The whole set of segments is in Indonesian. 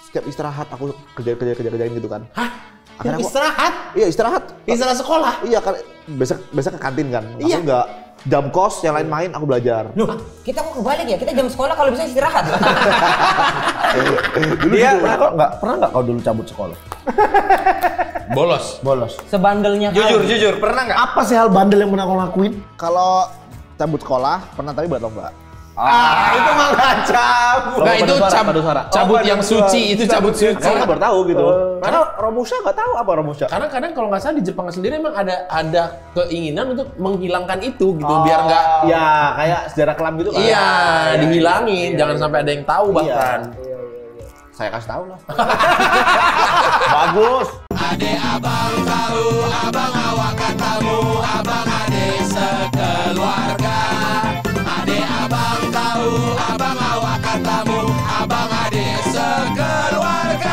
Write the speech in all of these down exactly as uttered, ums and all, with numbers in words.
setiap istirahat aku kerja-kerja kerja-kerjain gitu kan. Hah? Akhirnya aku, istirahat? Iya istirahat. Istirahat sekolah? Iya kan, besok besok ke kantin kan. Aku Iya. nggak jam kos, yang lain main aku belajar. Loh, kita kok kebalik ya? Kita jam sekolah kalau bisa istirahat. Dulu Dia gitu, kok nggak pernah nggak kau dulu cabut sekolah? Bolos. Bolos. Sebandelnya Jujur, kau. jujur, pernah nggak? Apa sih hal bandel yang pernah kau lakuin? Kalau cabut sekolah pernah tapi buat lomba. Ah, itu mah nggak cabut. Enggak, itu padu suara, cab- padu suara. cabut Oh, yang padu suci, suara. itu cabut suci. Aku baru tahu gitu. Oh. Karena Romusha nggak tahu apa Romusha. Karena kadang kalau nggak salah di Jepang sendiri emang ada ada keinginan untuk menghilangkan itu gitu biar nggak Ya kayak sejarah kelam gitu kan. iya dihilangin, jangan sampai ada yang tahu bahkan. Saya kasih tahu lah. Bagus. Ade abang tahu, abang awak katamu, abang ade sekeluarga. Ade abang tahu, abang awak katamu, abang ade sekeluarga.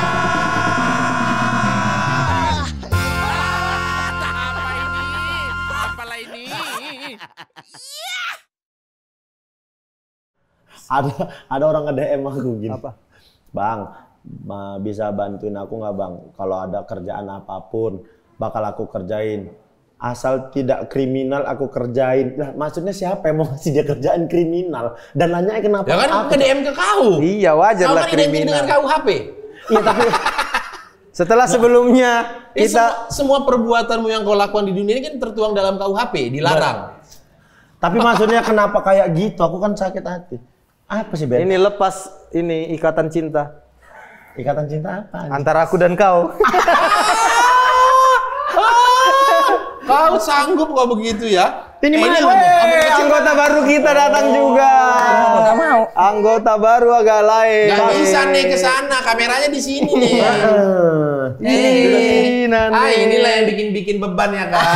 Apa ini? Apalah ini? Ada ada orang nge-D M aku gini. Apa? Bang, ma- bisa bantuin aku nggak bang? Kalau ada kerjaan apapun, bakal aku kerjain. Asal tidak kriminal aku kerjain. Lah, maksudnya siapa yang mau ngasih dia kerjaan kriminal? Dan nanya kenapa? Ya kan aku? ke D M ke kau. Iya, wajar Kau lah kan identik kriminal. dengan K U H P. Iya tapi Setelah sebelumnya Ini kita semua, semua perbuatanmu yang kau lakukan di dunia ini kan tertuang dalam K U H P, dilarang. tapi maksudnya kenapa kayak gitu? Aku kan sakit hati. Apa sih Ben? ini lepas ini ikatan cinta Ikatan cinta apa? antara aku dan kau. Kau sanggup kok begitu ya? Ini Eh, mana? Amerika Wey, Cinta. anggota baru kita datang juga. Nggak mau. Anggota baru agak lain. Gak bisa nih ke sana, kameranya di sini nih. Eh, Ih, Nane. Ah, inilah yang bikin-bikin beban ya kan.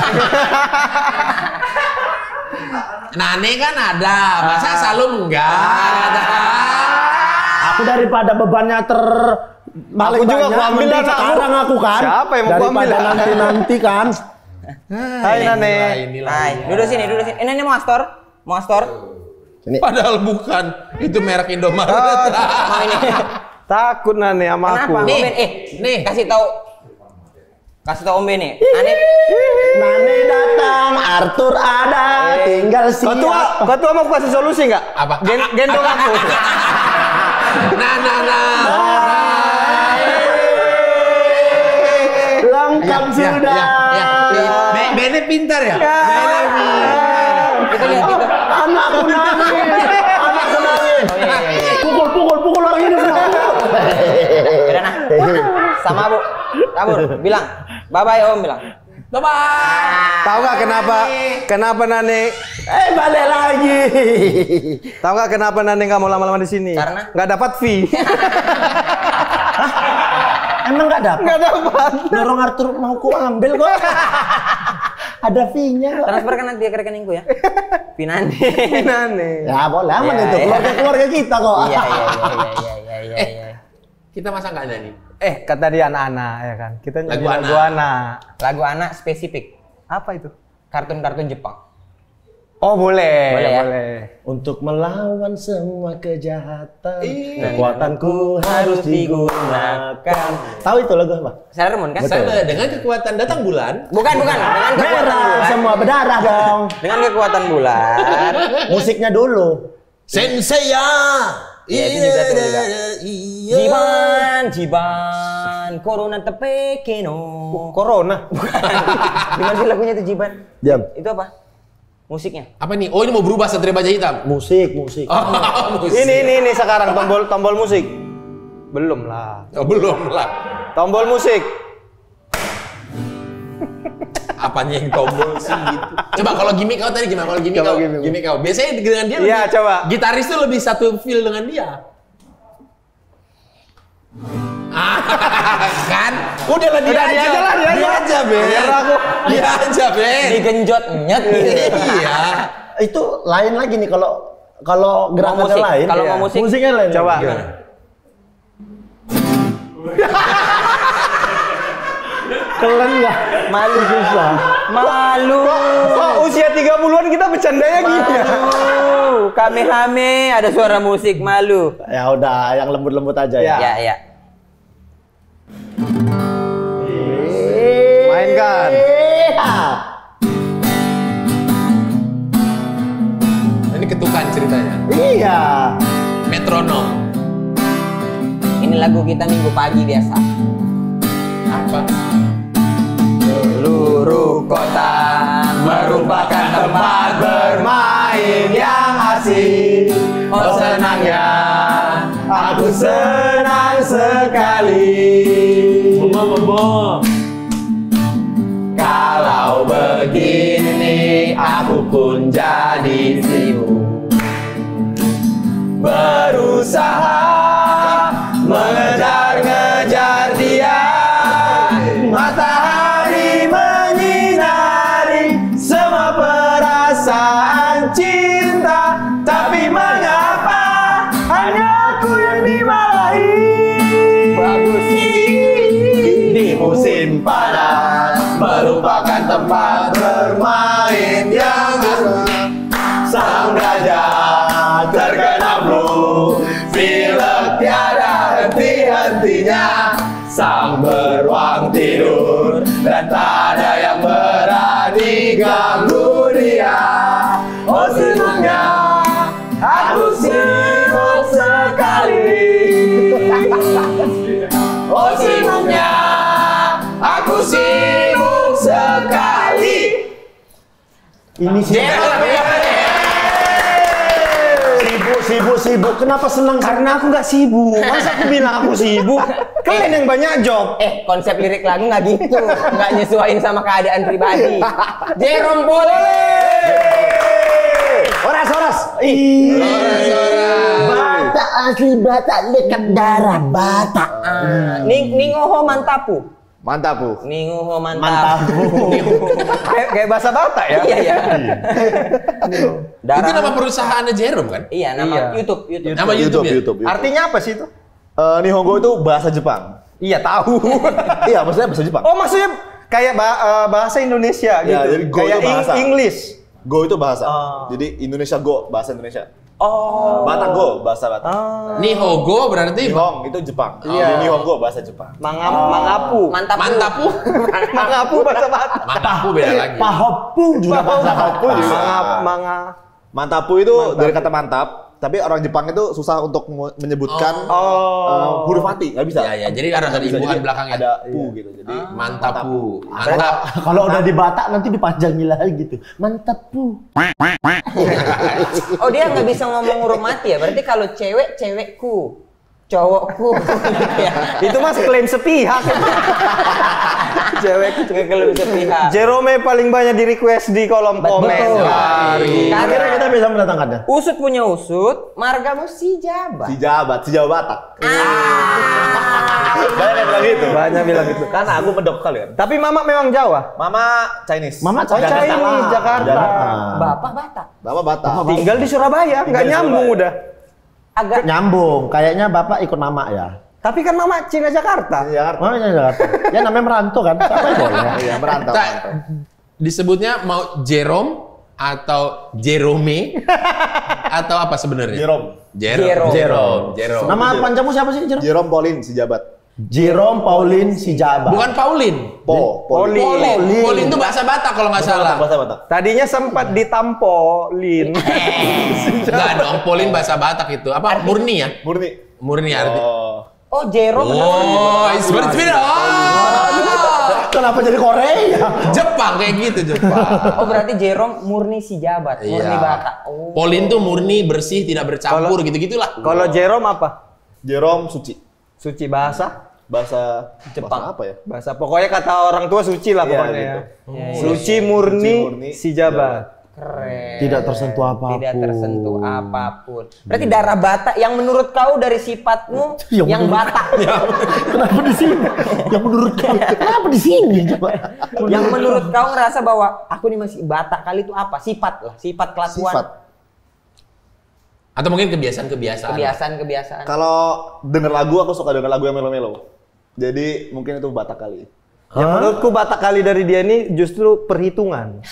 Nane kan ada, masa Salum enggak? Ada. Aku daripada bebannya ter Aku juga aku ambil mending lah, aku. sekarang aku kan. Siapa yang mau aku ambil? daripada nanti-nanti kan. Hai Nane. Inilah, inilah. Hai, duduk sini, duduk sini. Ini, ini mau astor, mau astor. Padahal bukan, itu merek Indomaret. Mau ini. Takut Nane sama aku. Kenapa? Nih, Om Ben, eh, nih. kasih tahu, kasih tahu Om Ben nih. Aneh. Nane datang, Arthur ada, tinggal Kau tua, siapa? kau tua mau aku kasih solusi nggak? Apa? Gen gendong aku. Nah, nah, nah. Lengkap Ya, sudah. ya, ya. Be- Bene pintar ya? Kita lihat itu. Anakku nangis, anakku nangis. Oh iya, iya, iya. Pukul, pukul, pukul orang ini semua. Udah nah. Sama Bu. Kabur, bilang. Bye bye Om bilang. Bye-bye. Tahu nggak kenapa? Kenapa Nane? Eh, balik lagi. Tahu nggak kenapa Nane nggak mau lama-lama di sini? Karena? nggak dapat fee. Emang nggak dapat? Nggak dapat. Dorong Arthur mau ku ambil kok. Ada fee-nya kok. Transferkan nanti ke rekeningku ya. Pinane. Nane. Ya boleh aman Iya, itu, iya. keluarga-keluarga kita kok. Iya, iya, iya, iya, iya, iya, Eh. iya. Kita masa nggak ada nih? Eh, kata dia anak-anak ya kan. Kita nyanyi Lagu lagu anak. anak. Lagu anak spesifik. Apa itu? Kartun-kartun Jepang. Oh boleh, Boleh ya? boleh. Untuk melawan semua kejahatan, Iya. kekuatanku harus digunakan. Tahu itu lagu apa? Sailor Moon kan? Sama dengan kekuatan datang bulan. Bukan, bukan. Dengan kekuatan Merah, bulan. semua berdarah dong. Dengan kekuatan bulan. Musiknya dulu. Senseiya. Iya, itu juga tuh juga. Iya. Jiban, Jiban, Corona tepekeno. Corona. Gimana sih lagunya itu Jiban? Diam. Itu apa? Musiknya. Apa nih? Oh ini mau berubah Satria Baja Hitam. Musik, musik. Oh, musik. Ini ini ini sekarang tombol tombol musik. Belum lah. Oh, belum lah. Tombol musik. Apanya yang tombol sih gitu. Coba kalau gimmick kau tadi gimana? Kalau gimmick Coba kau, gimmick. gimmick kau. Biasanya dengan dia Iya, lebih- coba. Gitaris tuh lebih satu feel dengan dia. Ah, kan? Udah lah dia, Udah, aja. dia aja lah, dia Dia aja. aja, Ben. Biar aku. Dia aja, Ben. Digenjot nyet gitu. Iya. Itu lain lagi nih kalau kalau gerakannya musik. lain. Kalau iya. mau musik. musiknya lain. Coba. Gimana? Keren ya. Malu susah. Malu. Kok usia tiga puluhan kita bercandanya gini ya? Malu. Kamehame ada suara musik malu. Ya udah, yang lembut-lembut aja ya. Ya, ya. berikan. Ini ketukan ceritanya. Iya. Metronom. Ini lagu kita minggu pagi biasa. Apa? Seluruh kota merupakan tempat bermain yang asik. Oh senangnya, aku senang sekali. Kalau begini, aku pun jadi sibuk berusaha mengejar-ngejar dia. Matahari menyinari semua perasaan cinta, tapi mengapa hanya aku yang dimarahi? Bagus di musim panas merupakan tempat bermain yang asik. Sang gajah terkena flu, pilek tiada henti-hentinya. Sang beruang tidur dan tak ada yang berani ganggu dia. Oh senangnya aku sibuk sekali. Oh senangnya aku sibuk sekali. Ini sih. Sibuk, sibuk, sibuk. Kenapa senang? Karena aku nggak sibuk. Masa aku bilang aku sibuk? Kalian yang banyak job. Eh, konsep lirik lagu nggak gitu, nggak nyesuaiin sama keadaan pribadi. Jerome Pauline. Oras, oras. Batak asli Batak dekat darah Batak. Ning Ningoho mantapu. Mantap, Bu. Ningoho mantapu. Kayak kayak bahasa Batak ya. Iya iya. Itu nama perusahaannya Jerome kan? Iya, nama Iya. YouTube, YouTube. Nama YouTube, ya? YouTube, YouTube. Artinya apa sih itu? Eh, Nihongo itu bahasa Jepang. Iya tahu. Iya, maksudnya bahasa Jepang. Oh maksudnya kayak ba- eh, bahasa Indonesia gitu. Ya, jadi go kayak itu bahasa. Eng- English. Go itu bahasa. Oh. Jadi Indonesia Go, bahasa Indonesia. Oh. Batak Go, bahasa Batak. Ah. Nihogo berarti Nihong itu Jepang. Iya. Jadi Nihongo bahasa Jepang. Mangap, mangapu. Mantapu. Mantapu. Mangapu bahasa Batak. Mantapu beda lagi. Pahopu juga bahasa Pahopu Batak. juga. Mangap, manga. Mantapu itu dari kata mantap, tapi orang Jepang itu susah untuk mu- menyebutkan Oh. eh, huruf mati, nggak bisa. Ya, ya. Jadi harus ada Nggak bisa. imbuhan Jadi belakangnya. Ada pu gitu. Jadi Mantapu. Mantap. Kalau udah di Batak nanti dipanjangin lagi gitu. Mantap pu. Oh dia nggak bisa ngomong huruf mati ya? Berarti kalau cewek cewekku, cowokku. Ya. Itu mas klaim sepihak. Cewekku juga kalau sepihak. Jerome paling banyak di request di kolom Betul. komentar. Akhirnya kita bisa mendatangkannya. Usut punya usut, margamu si jabat. si Jabat, si Jawa Batak. Ah. Banyak yang bilang gitu. Banyak bilang gitu. Karena aku medok kali kan. Tapi mama memang Jawa. Mama Chinese. Mama Oh, Jakarta. Chinese, Jakarta. Jakarta. Bapak Batak. Bapak Batak. Tinggal di Surabaya, nggak di nyambung Surabaya. udah. Agak Nyambung. Kayaknya Bapak ikut mama ya. Tapi kan mama Cina Jakarta. Jakarta. Mamanya Jakarta. Ya namanya merantau kan. Siapa yang boleh? Iya, merantau. Tak, merantau. disebutnya mau Jerome atau Jerome atau apa sebenarnya? Jerome. Jerome. Jerome. Jerome. Jerome. Nama panjangmu siapa sih, Jerome? Jerome Pauline, si Jabat. Jerome Pauline si Jabat. Bukan Pauline. Po, Pauline. Pauline. Pauline itu bahasa Batak kalau nggak salah. Bahasa Batak. Tadinya sempat ditampolin. Enggak dong, Pauline bahasa Batak itu. Apa? Murni ya? Murni. Murni arti. Oh. oh Jerome. Oh, seperti beda. Oh. Kenapa jadi Korea? Jepang kayak gitu Jepang. Oh berarti Jerome murni si jabat, murni Iya. Batak. Oh. Pauline tuh murni, bersih, tidak bercampur gitu-gitulah. Kalau Jerome apa? Jerome suci. Suci bahasa? Bahasa Jepang. bahasa apa ya? Bahasa pokoknya kata orang tua suci lah Iya, pokoknya gitu. ya. Iya, iya. Suci murni, Suci murni, si jabat. Keren. Tidak tersentuh apapun. Tidak tersentuh apapun. Berarti darah Batak yang menurut kau dari sifatmu Yang yang menurut- Batak. Kenapa di sini? Yang menurut kamu? Kenapa di sini coba? yang menurut kau ngerasa bahwa aku nih masih Batak kali itu apa? Sifat lah, sifat kelakuan. Sifat. Atau mungkin kebiasaan-kebiasaan. Kebiasaan-kebiasaan. Kalau denger lagu, aku suka denger lagu yang melo-melo. Jadi mungkin itu Batak kali. Yang menurutku Batak kali dari dia ini justru perhitungan.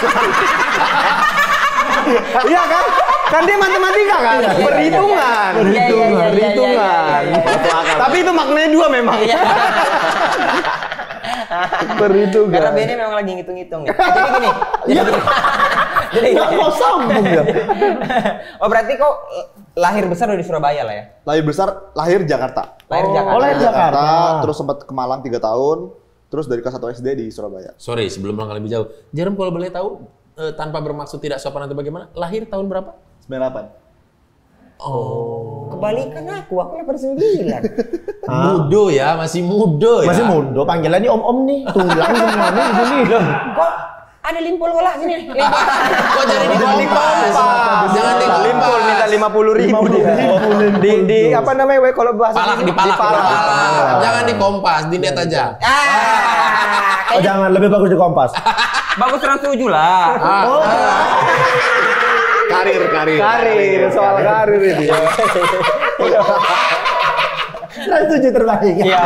Iya kan? Kan dia matematika kan? Perhitungan. Iya, iya, iya, iya, Perhitungan. iya, iya, iya. Tapi itu maknanya dua memang. Iya. Perhitungan. Karena Benny memang lagi ngitung-ngitung nih. Jadi gini. Jadi gini. Jadi Ya kau sambung ya. Oh berarti kau lahir besar di Surabaya lah ya? Lahir besar, lahir Jakarta. Lahir Oh, Jakarta. lahir Jakarta. Terus sempat ke Malang tiga tahun, terus dari kelas satu S D di Surabaya. Sorry, sebelum langkah lebih jauh. Jarum kalau boleh tahu, eh, tanpa bermaksud tidak sopan atau bagaimana, lahir tahun berapa? sembilan delapan. Oh. Kebalikan aku, aku delapan sembilan. Mudo ya, masih mudo ya. Masih muda, panggilannya om-om nih, tulang semuanya di sini. Kok ada limpul kok lah sini. Limpul. Kok jadi di kompas? Jangan di kompas. Limpul minta lima puluh ribu dia. Di, di apa namanya we kalau bahasa Palak sini? di palak, di palak. palak. Jangan di kompas, di net aja. Ah, Oh jangan, lebih bagus di Kompas. bagus seratus tujuh lah. Ah. Karir, karir. Karir, soal karir ini. seratus tujuh terbaik. Iya.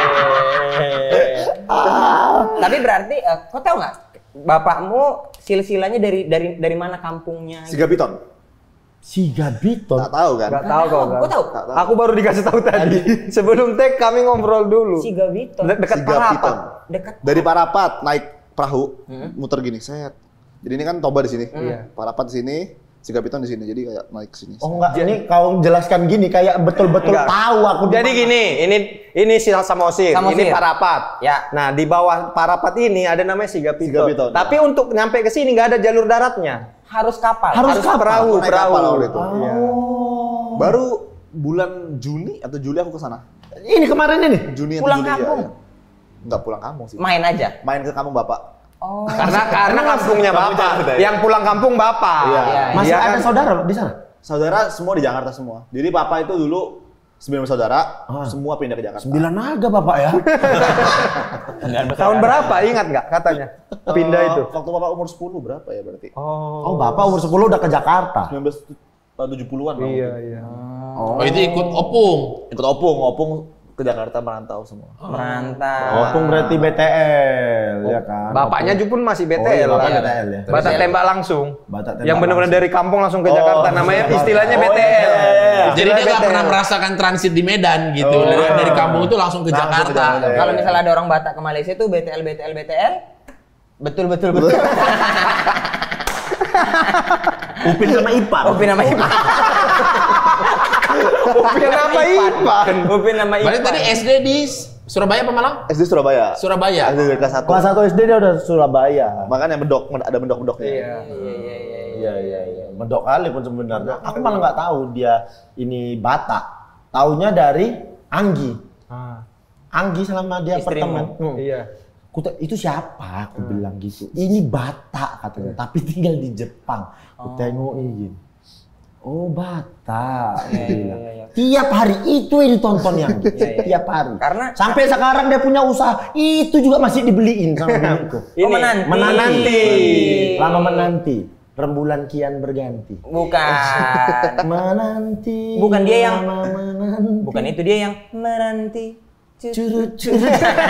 Tapi berarti eh, kau tahu nggak bapakmu silsilanya dari dari dari mana kampungnya? Siga Piton. Siga Biton. Tak tahu kan? Gak tahu kau kan? Kau tahu? Tak tahu. Aku baru dikasih tahu tadi. Sebelum tag kami ngobrol dulu. Siga Biton. De- dekat Siga Parapat. Piton. Dekat. Dari Parapat naik perahu, muter gini, set. Jadi ini kan Toba di sini. Iya. Parapat di sini, Siga Piton di sini. Jadi kayak naik ke sini. Oh enggak, ini kau jelaskan gini kayak betul-betul Enggak. tahu aku. di Jadi mana. gini, ini ini si Samosir, Samosir. ini Parapat. Ya. Nah, di bawah Parapat ini ada namanya Siga Piton. Siga Piton, Tapi untuk nyampe ke sini nggak ada jalur daratnya. Harus kapal. Harus kapal. perahu, Aku naik perahu. kapal waktu itu. Iya. Baru bulan Juni atau Juli aku ke sana. Ini kemarin ini. Juni atau Pulang Juli kampung? ya. Enggak pulang kampung sih. Main aja. Main ke kampung Bapak. Oh. Karena karena kampungnya Kampung Bapak. Jakarta ya? Yang pulang kampung Bapak. Iya. Iya. Masih Iya ada kan? saudara di sana? Saudara semua di Jakarta semua. Jadi Papa itu dulu sembilan bersaudara, Ah. semua pindah ke Jakarta. Sembilan naga bapak ya. Tahun berapa? Ingat nggak katanya? Pindah Eh, itu. Waktu Bapak umur sepuluh berapa ya berarti? Oh. Oh bapak umur sepuluh udah ke Jakarta. sembilan belas tujuh puluhan lah. Iya, mungkin. iya. Oh, itu ikut opung. Ikut opung, opung ke Jakarta merantau semua. Merantau. Opung berarti B T L ya kan. Bapaknya Ju pun masih B T L Oh, iya, lah. bapak B T L ya. Batak tembak langsung. Batak tembak Yang benar-benar langsung. dari kampung langsung ke Oh, Jakarta. Namanya Jakarta. istilahnya Oh, B T L. iya, iya, iya. Jadi dia Istilahnya nggak B T L. pernah merasakan transit di Medan gitu. Dari, dari kampung itu langsung ke Langsung ke Jakarta. Jakarta. Kalau misalnya ada orang Batak ke Malaysia tuh B T L B T L B T L. Betul betul betul. Upin sama Ipar. Upin nama Ipan. Upin nama Ipan. Upin nama Ipan. Berarti tadi S D di Surabaya apa Malang? S D Surabaya. Surabaya. S D dari kelas satu. Kelas satu S D dia udah Surabaya. Makanya mendok, ada mendok-mendoknya. Iya. Iya iya iya. Iya iya iya. Medok kali pun sebenarnya. Aku malah nggak tahu dia ini Batak. Taunya dari Anggi. Ah, Anggi selama dia Istrimu. pertemuan. Hmm. Iya. Kuta, itu siapa? Aku bilang gitu. Ini Batak katanya, tapi tinggal di Jepang. Aku tengokin gini. Oh Batak. Aku bilang. iya, iya. Tiap hari itu yang ditonton yang Iya, iya. tiap hari. Karena- sampai sekarang dia punya usaha itu juga masih dibeliin sama biniku. Oh, menanti. Menanti. Lama menanti. Rembulan kian berganti. Bukan. Menanti. Bukan dia yang- lama menanti. Bukan itu dia yang menanti. Curut curut.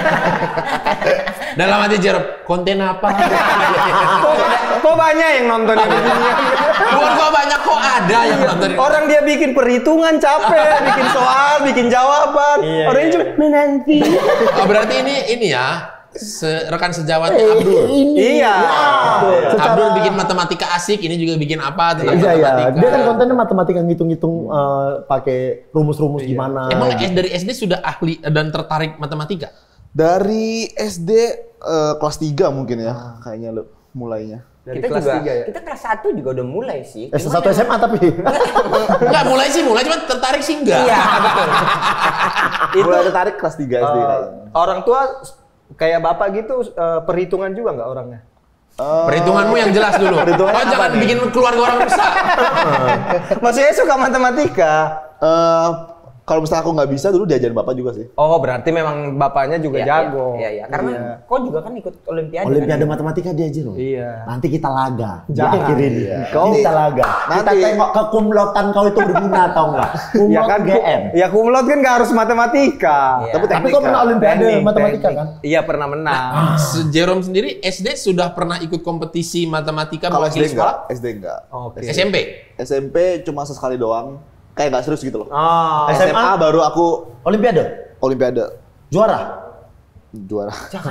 Dalam hati Jerop, konten apa? Kok, kok banyak yang nonton yang begini? Bukan kok banyak, kok ada yang nonton. Orang dia bikin perhitungan capek, bikin soal, bikin jawaban. Orang ini cuma menanti. Oh, berarti ini ini ya, se rekan sejawatnya Abdul. Iya. Betul. Secara- Abdul bikin matematika asik, ini juga bikin apa tentang Iya ya, matematika. dia kan kontennya matematika ngitung-ngitung eh, pakai rumus-rumus gimana. Emang S- dari S D sudah ahli dan tertarik matematika? Dari S D eh, kelas tiga mungkin ya, kayaknya lo mulainya. Dari Kita kelas juga tiga ya? kita kelas satu juga udah mulai sih. S Cuman satu S M A tapi. Enggak, mulai sih mulai, cuma tertarik sih enggak. Iya, betul. Itu mulai tertarik kelas tiga S D Eh, kayaknya. orang tua kayak bapak gitu eh, perhitungan juga nggak orangnya? Eh, Perhitunganmu yang jelas dulu. Perhitungan Oh, apa jangan nih? bikin keluarga orang rusak. Maksudnya suka matematika. eh, kalau misalnya aku nggak bisa dulu diajarin bapak juga sih. Oh, berarti memang bapaknya juga Iya, jago. Iya, iya. Karena Iya. kau juga kan ikut olimpiade. Olimpiade kan? matematika dia aja loh. Iya. Nanti kita laga. Jangan. Di akhir ini. Iya. Kau kita laga. Kita Nanti- tengok kekumlotan kau itu berguna atau enggak. Kumlot Ya kan G M. Ya kumlot kan nggak harus matematika. Iya. Tapi Tapi kau pernah olimpiade Teknik, matematika teknik. kan? Iya, pernah menang. Se- Jerome sendiri S D sudah pernah ikut kompetisi matematika Kalau S D mewakili enggak, sekolah? S D enggak. Oke. S M P? S M P cuma sesekali doang, kayak nggak serius gitu loh. Oh. S M A? S M A baru aku Olimpiade. olimpiade Juara. juara. Jakarta.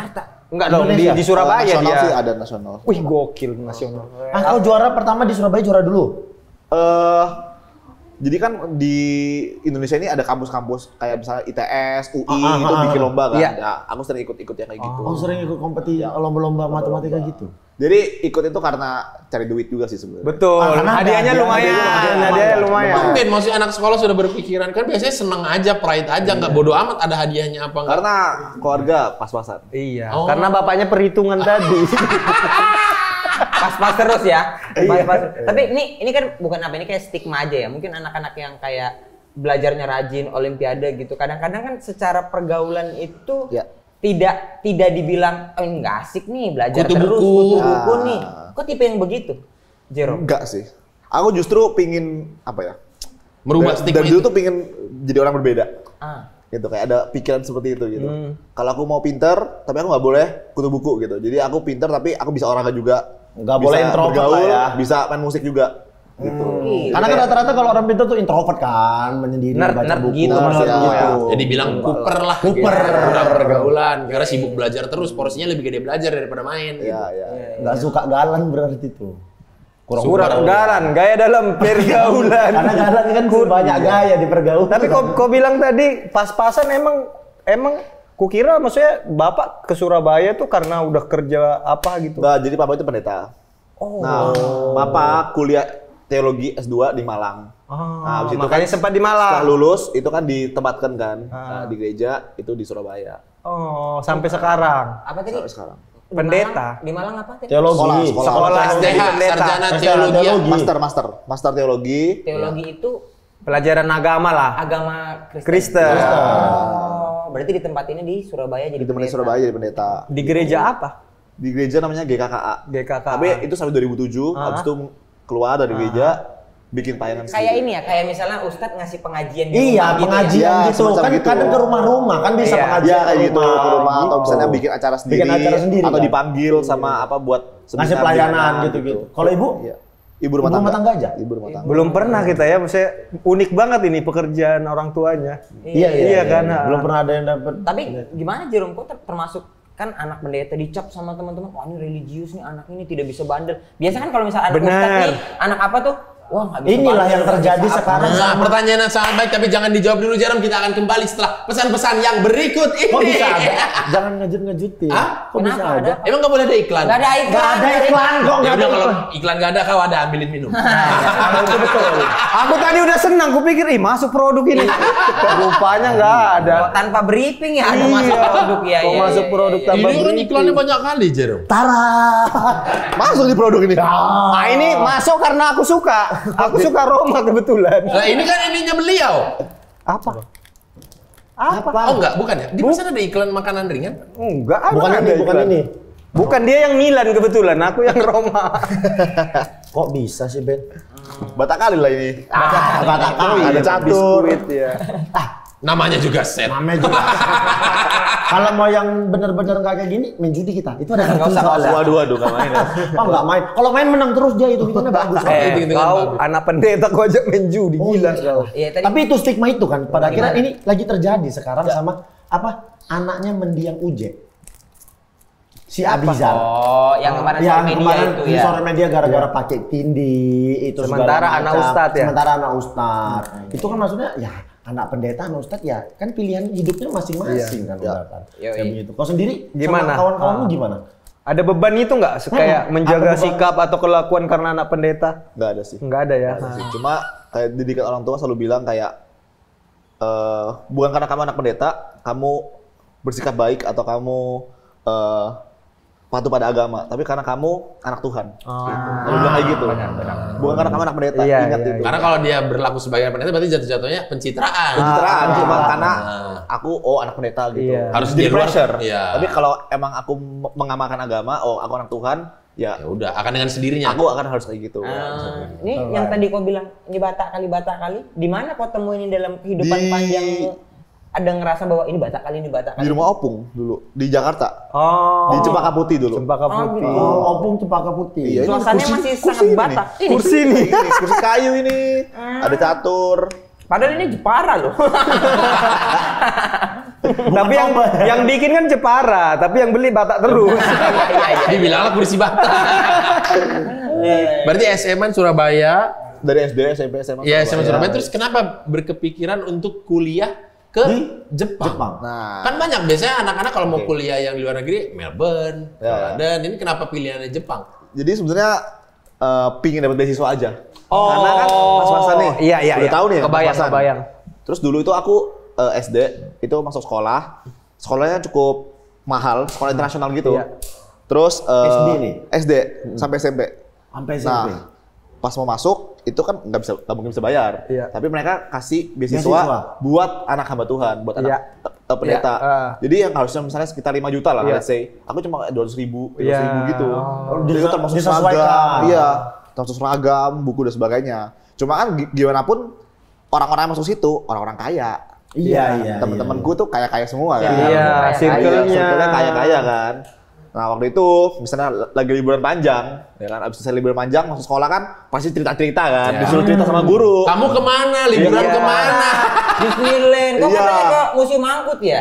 Enggak dong, di, di Surabaya nasional dia. sih ada nasional. Wih, gokil nasional. Ah, kau juara pertama di Surabaya juara dulu. Eh jadi kan di Indonesia ini ada kampus-kampus kayak misalnya I T S, U I Ah, ah, itu ah, bikin ah. lomba kan. Iya. Ya, aku sering ikut-ikut yang kayak gitu. Oh, sering ikut kompetisi lomba-lomba matematika gitu. Jadi ikut itu karena cari duit juga sih sebenarnya. Betul. Ah, karena hadiahnya ada- lumayan, ada- hadiahnya ada- lumayan. Mungkin maksudnya anak sekolah sudah berpikiran kan biasanya seneng aja, pride aja, nggak bodo amat ada hadiahnya apa enggak. Karena keluarga pas-pasan. Iya, Oh. karena bapaknya perhitungan tadi. Pas-pas terus ya. Pas-pas. Tapi ini ini kan bukan apa ini kayak stigma aja ya. Mungkin anak-anak yang kayak belajarnya rajin, olimpiade gitu. Kadang-kadang kan secara pergaulan itu Ya. tidak tidak dibilang oh, ini nggak asik nih belajar Kutu terus, buku. kutu buku Ah. nih. Kok tipe yang begitu, Jero? Enggak sih. Aku justru pingin apa ya? Merubah dari, stigma dari itu. dulu tuh pingin jadi orang berbeda. Ah. Gitu kayak ada pikiran seperti itu gitu. Hmm. Kalau aku mau pinter, tapi aku nggak boleh kutu buku gitu. Jadi aku pinter tapi aku bisa olahraga juga. Nggak Bisa boleh introvert bergaul, lah ya. bisa main musik juga. Gitu. Karena kan rata-rata kalau orang pintar tuh introvert kan, menyendiri, Nerd- baca nerd buku. gitu Nerd maksudnya gitu. ya. Jadi bilang kuper lah. Kuper. Gitu. Kurang pergaulan. Karena sibuk belajar terus, porsinya lebih gede belajar daripada main. Iya, gitu. iya. Nggak suka galan berarti tuh. Kurang Kurang garan, gaya dalam pergaulan. Karena galan kan banyak gaya di pergaulan. Tapi kok kau bilang tadi pas-pasan emang emang kukira maksudnya Bapak ke Surabaya tuh karena udah kerja apa gitu. Enggak, jadi papa itu pendeta. Oh. Nah, papa kuliah teologi S dua di Malang. Ah, Nah, habis itu makanya kan sempat di Setelah Malang. lulus itu kan ditempatkan kan Ah. nah, di gereja itu di Surabaya Oh, sampai sekarang. Apa tadi? sampai sekarang. Di Pendeta. Malang- Di Malang apa tadi? teologi. Sekolah, sekolah. Sekolah S D H, jadi pendeta. sarjana Sarjana teologi. teologi. Master, master, master teologi. Teologi itu Pelajaran agama lah. agama Kristen. Kristen. Oh, berarti di tempat ini di Surabaya jadi Di tempat pendeta. Surabaya jadi pendeta. Di gereja apa? Di gereja namanya G K K A. G K K A. Tapi itu sampai dua ribu tujuh, Ah. habis itu keluar dari gereja, bikin tayangan Kayak ini ya, kayak misalnya Ustadz ngasih pengajian di Iya, rumah gitu pengajian ya? gitu. Iya, semacam Kan gitu. kadang ke rumah-rumah kan bisa Iya. pengajian Iya kayak gitu, ke rumah atau gitu. misalnya bikin acara sendiri, Bikin acara sendiri, atau kan? dipanggil sama apa buat Ngasih seminar pelayanan di mana, gitu-gitu. Kalau ibu? Iya. Ibu rumah Ibu tangga. rumah tangga aja? Ibu rumah tangga. Belum pernah kita ya, maksudnya unik banget ini pekerjaan orang tuanya. Iya, iya, Iya kan? Belum pernah ada yang dapat. Tapi gimana Jerome, kok ter- termasuk kan anak pendeta dicap sama teman-teman, wah ini religius nih anak ini tidak bisa bandel. Biasa kan kalau misalnya anak Benar. Ustadz nih, anak apa tuh? Wah nggak bisa Inilah bandel, yang nggak terjadi bisa apa. sekarang. Nah, pertanyaan yang sangat baik tapi jangan dijawab dulu Jaram. Kita akan kembali setelah pesan-pesan yang berikut ini. Kok bisa ada? Jangan ngejut-ngejutin. Hah? Kok bisa Kenapa ada? Emang nggak boleh ada iklan? Nggak ada iklan. Nggak ada iklan kok. Ya Nggak ada udah kalau iklan. iklan nggak ada kau ada ambilin minum. Itu betul. Aku tadi udah senang, kupikir ih masuk produk ini. Rupanya nggak ada. Kok tanpa briefing ya ada Iya. masuk produk ya. Kok iya, masuk iya, produk iya. tanpa Ini kan briefing. iklannya banyak kali Jaram. Tara. Masuk di produk ini. Nah ini masuk karena aku suka. Aku suka Roma kebetulan. Nah ini kan ininya beliau. Apa? Apa? Oh enggak, bukan ya? Di sana ada iklan makanan ringan? Enggak, ada Bukan ada ini, bukan iklan. ini. Bukan dia yang Milan kebetulan, aku yang Roma. Kok bisa sih, Ben? Batak kali lah ini. Ah, kata kali. Ada catur. Biskuit ya. Namanya juga set. Namanya juga. Kalau mau yang bener-bener nggak kayak gini, main judi kita. Itu ada Nggak kartu usah, nggak soalnya. Waduh, waduh, nggak main ya. Oh nggak main. Kalau main menang terus dia itu hitungannya bagus. Eh, Eh, hitung-hitungan kau bagus. anak pendeta kau ajak main judi, Oh, gila iya. kau. Iya, tadi Tapi itu stigma itu kan. Pada akhirnya Gimana? ini lagi terjadi sekarang sama apa? Anaknya mendiang Uje. Si Abizar. oh yang kemarin Yang sosial media kemarin itu di ya. sosial media gara-gara pakai tindi itu segala Sementara anak macam. ustadz ya? Sementara anak ustadz. Itu kan maksudnya ya anak pendeta anak ustadz ya kan pilihan hidupnya masing-masing kan Ya. udah kan. Yoi. Kayak begitu. Kau sendiri Gimana? sama kawan-kawanmu Ah. gimana? Ada beban itu nggak? Kayak Hmm, menjaga ada beban. sikap atau kelakuan karena anak pendeta? Nggak ada sih. Nggak ada ya. Nggak ada sih. Cuma kayak didikan orang tua selalu bilang kayak eh bukan karena kamu anak pendeta, kamu bersikap baik atau kamu eh patuh pada agama, tapi karena kamu anak Tuhan. Gitu. Selalu bilang kayak gitu. Bukan karena kamu anak pendeta, Iya, ingat iya, itu. Karena kalau dia berlaku sebagai pendeta berarti jatuh-jatuhnya pencitraan. Pencitraan cuma Ah. karena aku oh anak pendeta gitu. Iya. Harus jadi di luar, pressure. iya. Tapi kalau emang aku m- mengamalkan agama, oh aku anak Tuhan, ya Ya udah, akan dengan sendirinya. aku akan harus kayak gitu. Ah, ini yang tadi kau bilang ini Batak kali Batak kali, di mana kau temuin ini dalam kehidupan Di- panjang? Ada ngerasa bahwa ini Batak kali ini Batak kali. Di rumah opung dulu di Jakarta, Oh. di Cempaka Putih dulu. Cempaka Oh, Putih. gitu. Oh, opung Cempaka Putih. Iya, ini Suasananya kursi- masih kursi sangat ini Batak. nih. Ini. Kursi nih. Ini kursi kayu ini, ada catur. Padahal ini Jepara loh. Tapi yang yang bikin kan Jepara, tapi yang beli Batak terus. Dibilanglah kursi Batak. Berarti S M A Surabaya. Dari S D, S M P, S M A. Ya, S M A Surabaya. Terus kenapa berkepikiran untuk kuliah ke Jepang? Jepang. Nah, Kan banyak biasanya anak-anak kalau mau kuliah yang di luar negeri, Melbourne, Ya. London. Ini kenapa pilihannya Jepang? jadi sebenarnya eh, pingin dapat beasiswa aja. Oh. Karena kan pas-pasan nih. Iya, iya, Udah iya. tahu nih. Kebayang, pas-pasan. kebayang. Terus dulu itu aku eh, S D itu masuk sekolah. Sekolahnya cukup mahal, sekolah internasional gitu. Iya. Terus eh, S D nih? S D sampai S M P. Sampai S M P. Nah, pas mau masuk itu kan nggak bisa nggak mungkin bisa bayar. Iya. Tapi mereka kasih beasiswa, Beasiswa. buat anak hamba Tuhan, buat anak Iya. te- te- pendeta. Iya, ah. Jadi yang harusnya misalnya sekitar lima juta lah, Iya. let's say. Aku cuma dua ratus ribu, tiga ratus Iya. ribu gitu. Oh. Jadi itu termasuk Disesuaikan. seragam, iya, termasuk seragam, buku dan sebagainya. Cuma kan gi- gimana pun orang-orang yang masuk situ orang-orang kaya. Iya, iya. Temen-temenku tuh kaya-kaya semua kan. Iya, circle-nya. circle-nya kaya-kaya kan. Nah waktu itu misalnya lagi liburan panjang, ya kan, abis selesai liburan panjang masuk sekolah kan pasti cerita-cerita kan, Ya. disuruh cerita sama guru. Kamu kemana? Liburan Iya. kemana? Disneyland, kok Iya. katanya ke museum angkut ya?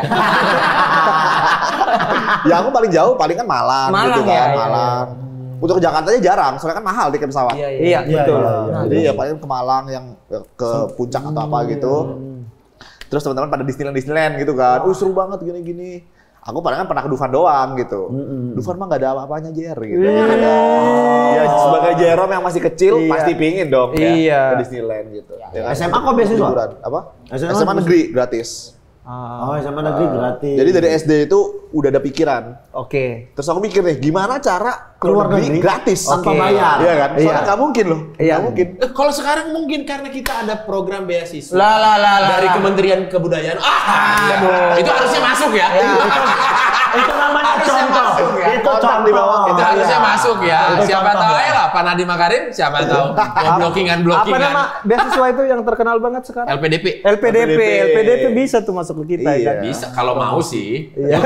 Ya aku paling jauh paling kan Malang, Malang gitu kan, ya, iya, Malang. Untuk ke Jakarta aja jarang, soalnya kan mahal tiket pesawat. Iya, iya. Iya, Iya, betul. iya, iya. Jadi ya paling ke Malang yang ya, ke puncak atau apa gitu. Terus teman-teman pada Disneyland Disneyland gitu kan. Oh seru banget gini-gini. Aku paling kan pernah ke Dufan doang gitu. Dufan mah gak ada apa-apanya Jer gitu. Ada. Ya sebagai Jerome yang masih kecil Iya. pasti pingin dong ya, Iya. ke Disneyland gitu. Ya kan? S M A kok beasiswa? Liburan. Apa? S M A S M A negeri gratis. Oh, sama negeri gratis. Jadi dari S D itu udah ada pikiran. Oke. Terus aku mikir nih, gimana cara Keluar keluar negeri negeri gratis tanpa Oke. bayar. Iya kan? Soalnya Iya. nggak mungkin loh. Iya. Nggak mungkin. Eh, kalau sekarang mungkin karena kita ada program beasiswa Lah lah lah lah. dari Kementerian Kebudayaan. Ah, itu harusnya masuk ya. Itu namanya contoh. Itu Kontak di bawah. contoh. Itu harusnya masuk ya. Itu Siapa contoh tahu ya. ya lah, Pak Nadiem Makarim, siapa tahu. Mau Apa blockingan-blockingan. nama beasiswa itu yang terkenal banget sekarang? L P D P. L P D P. L P D P. L P D P bisa tuh masuk ke kita Iya. kan? Bisa kalau mau sih. Iya.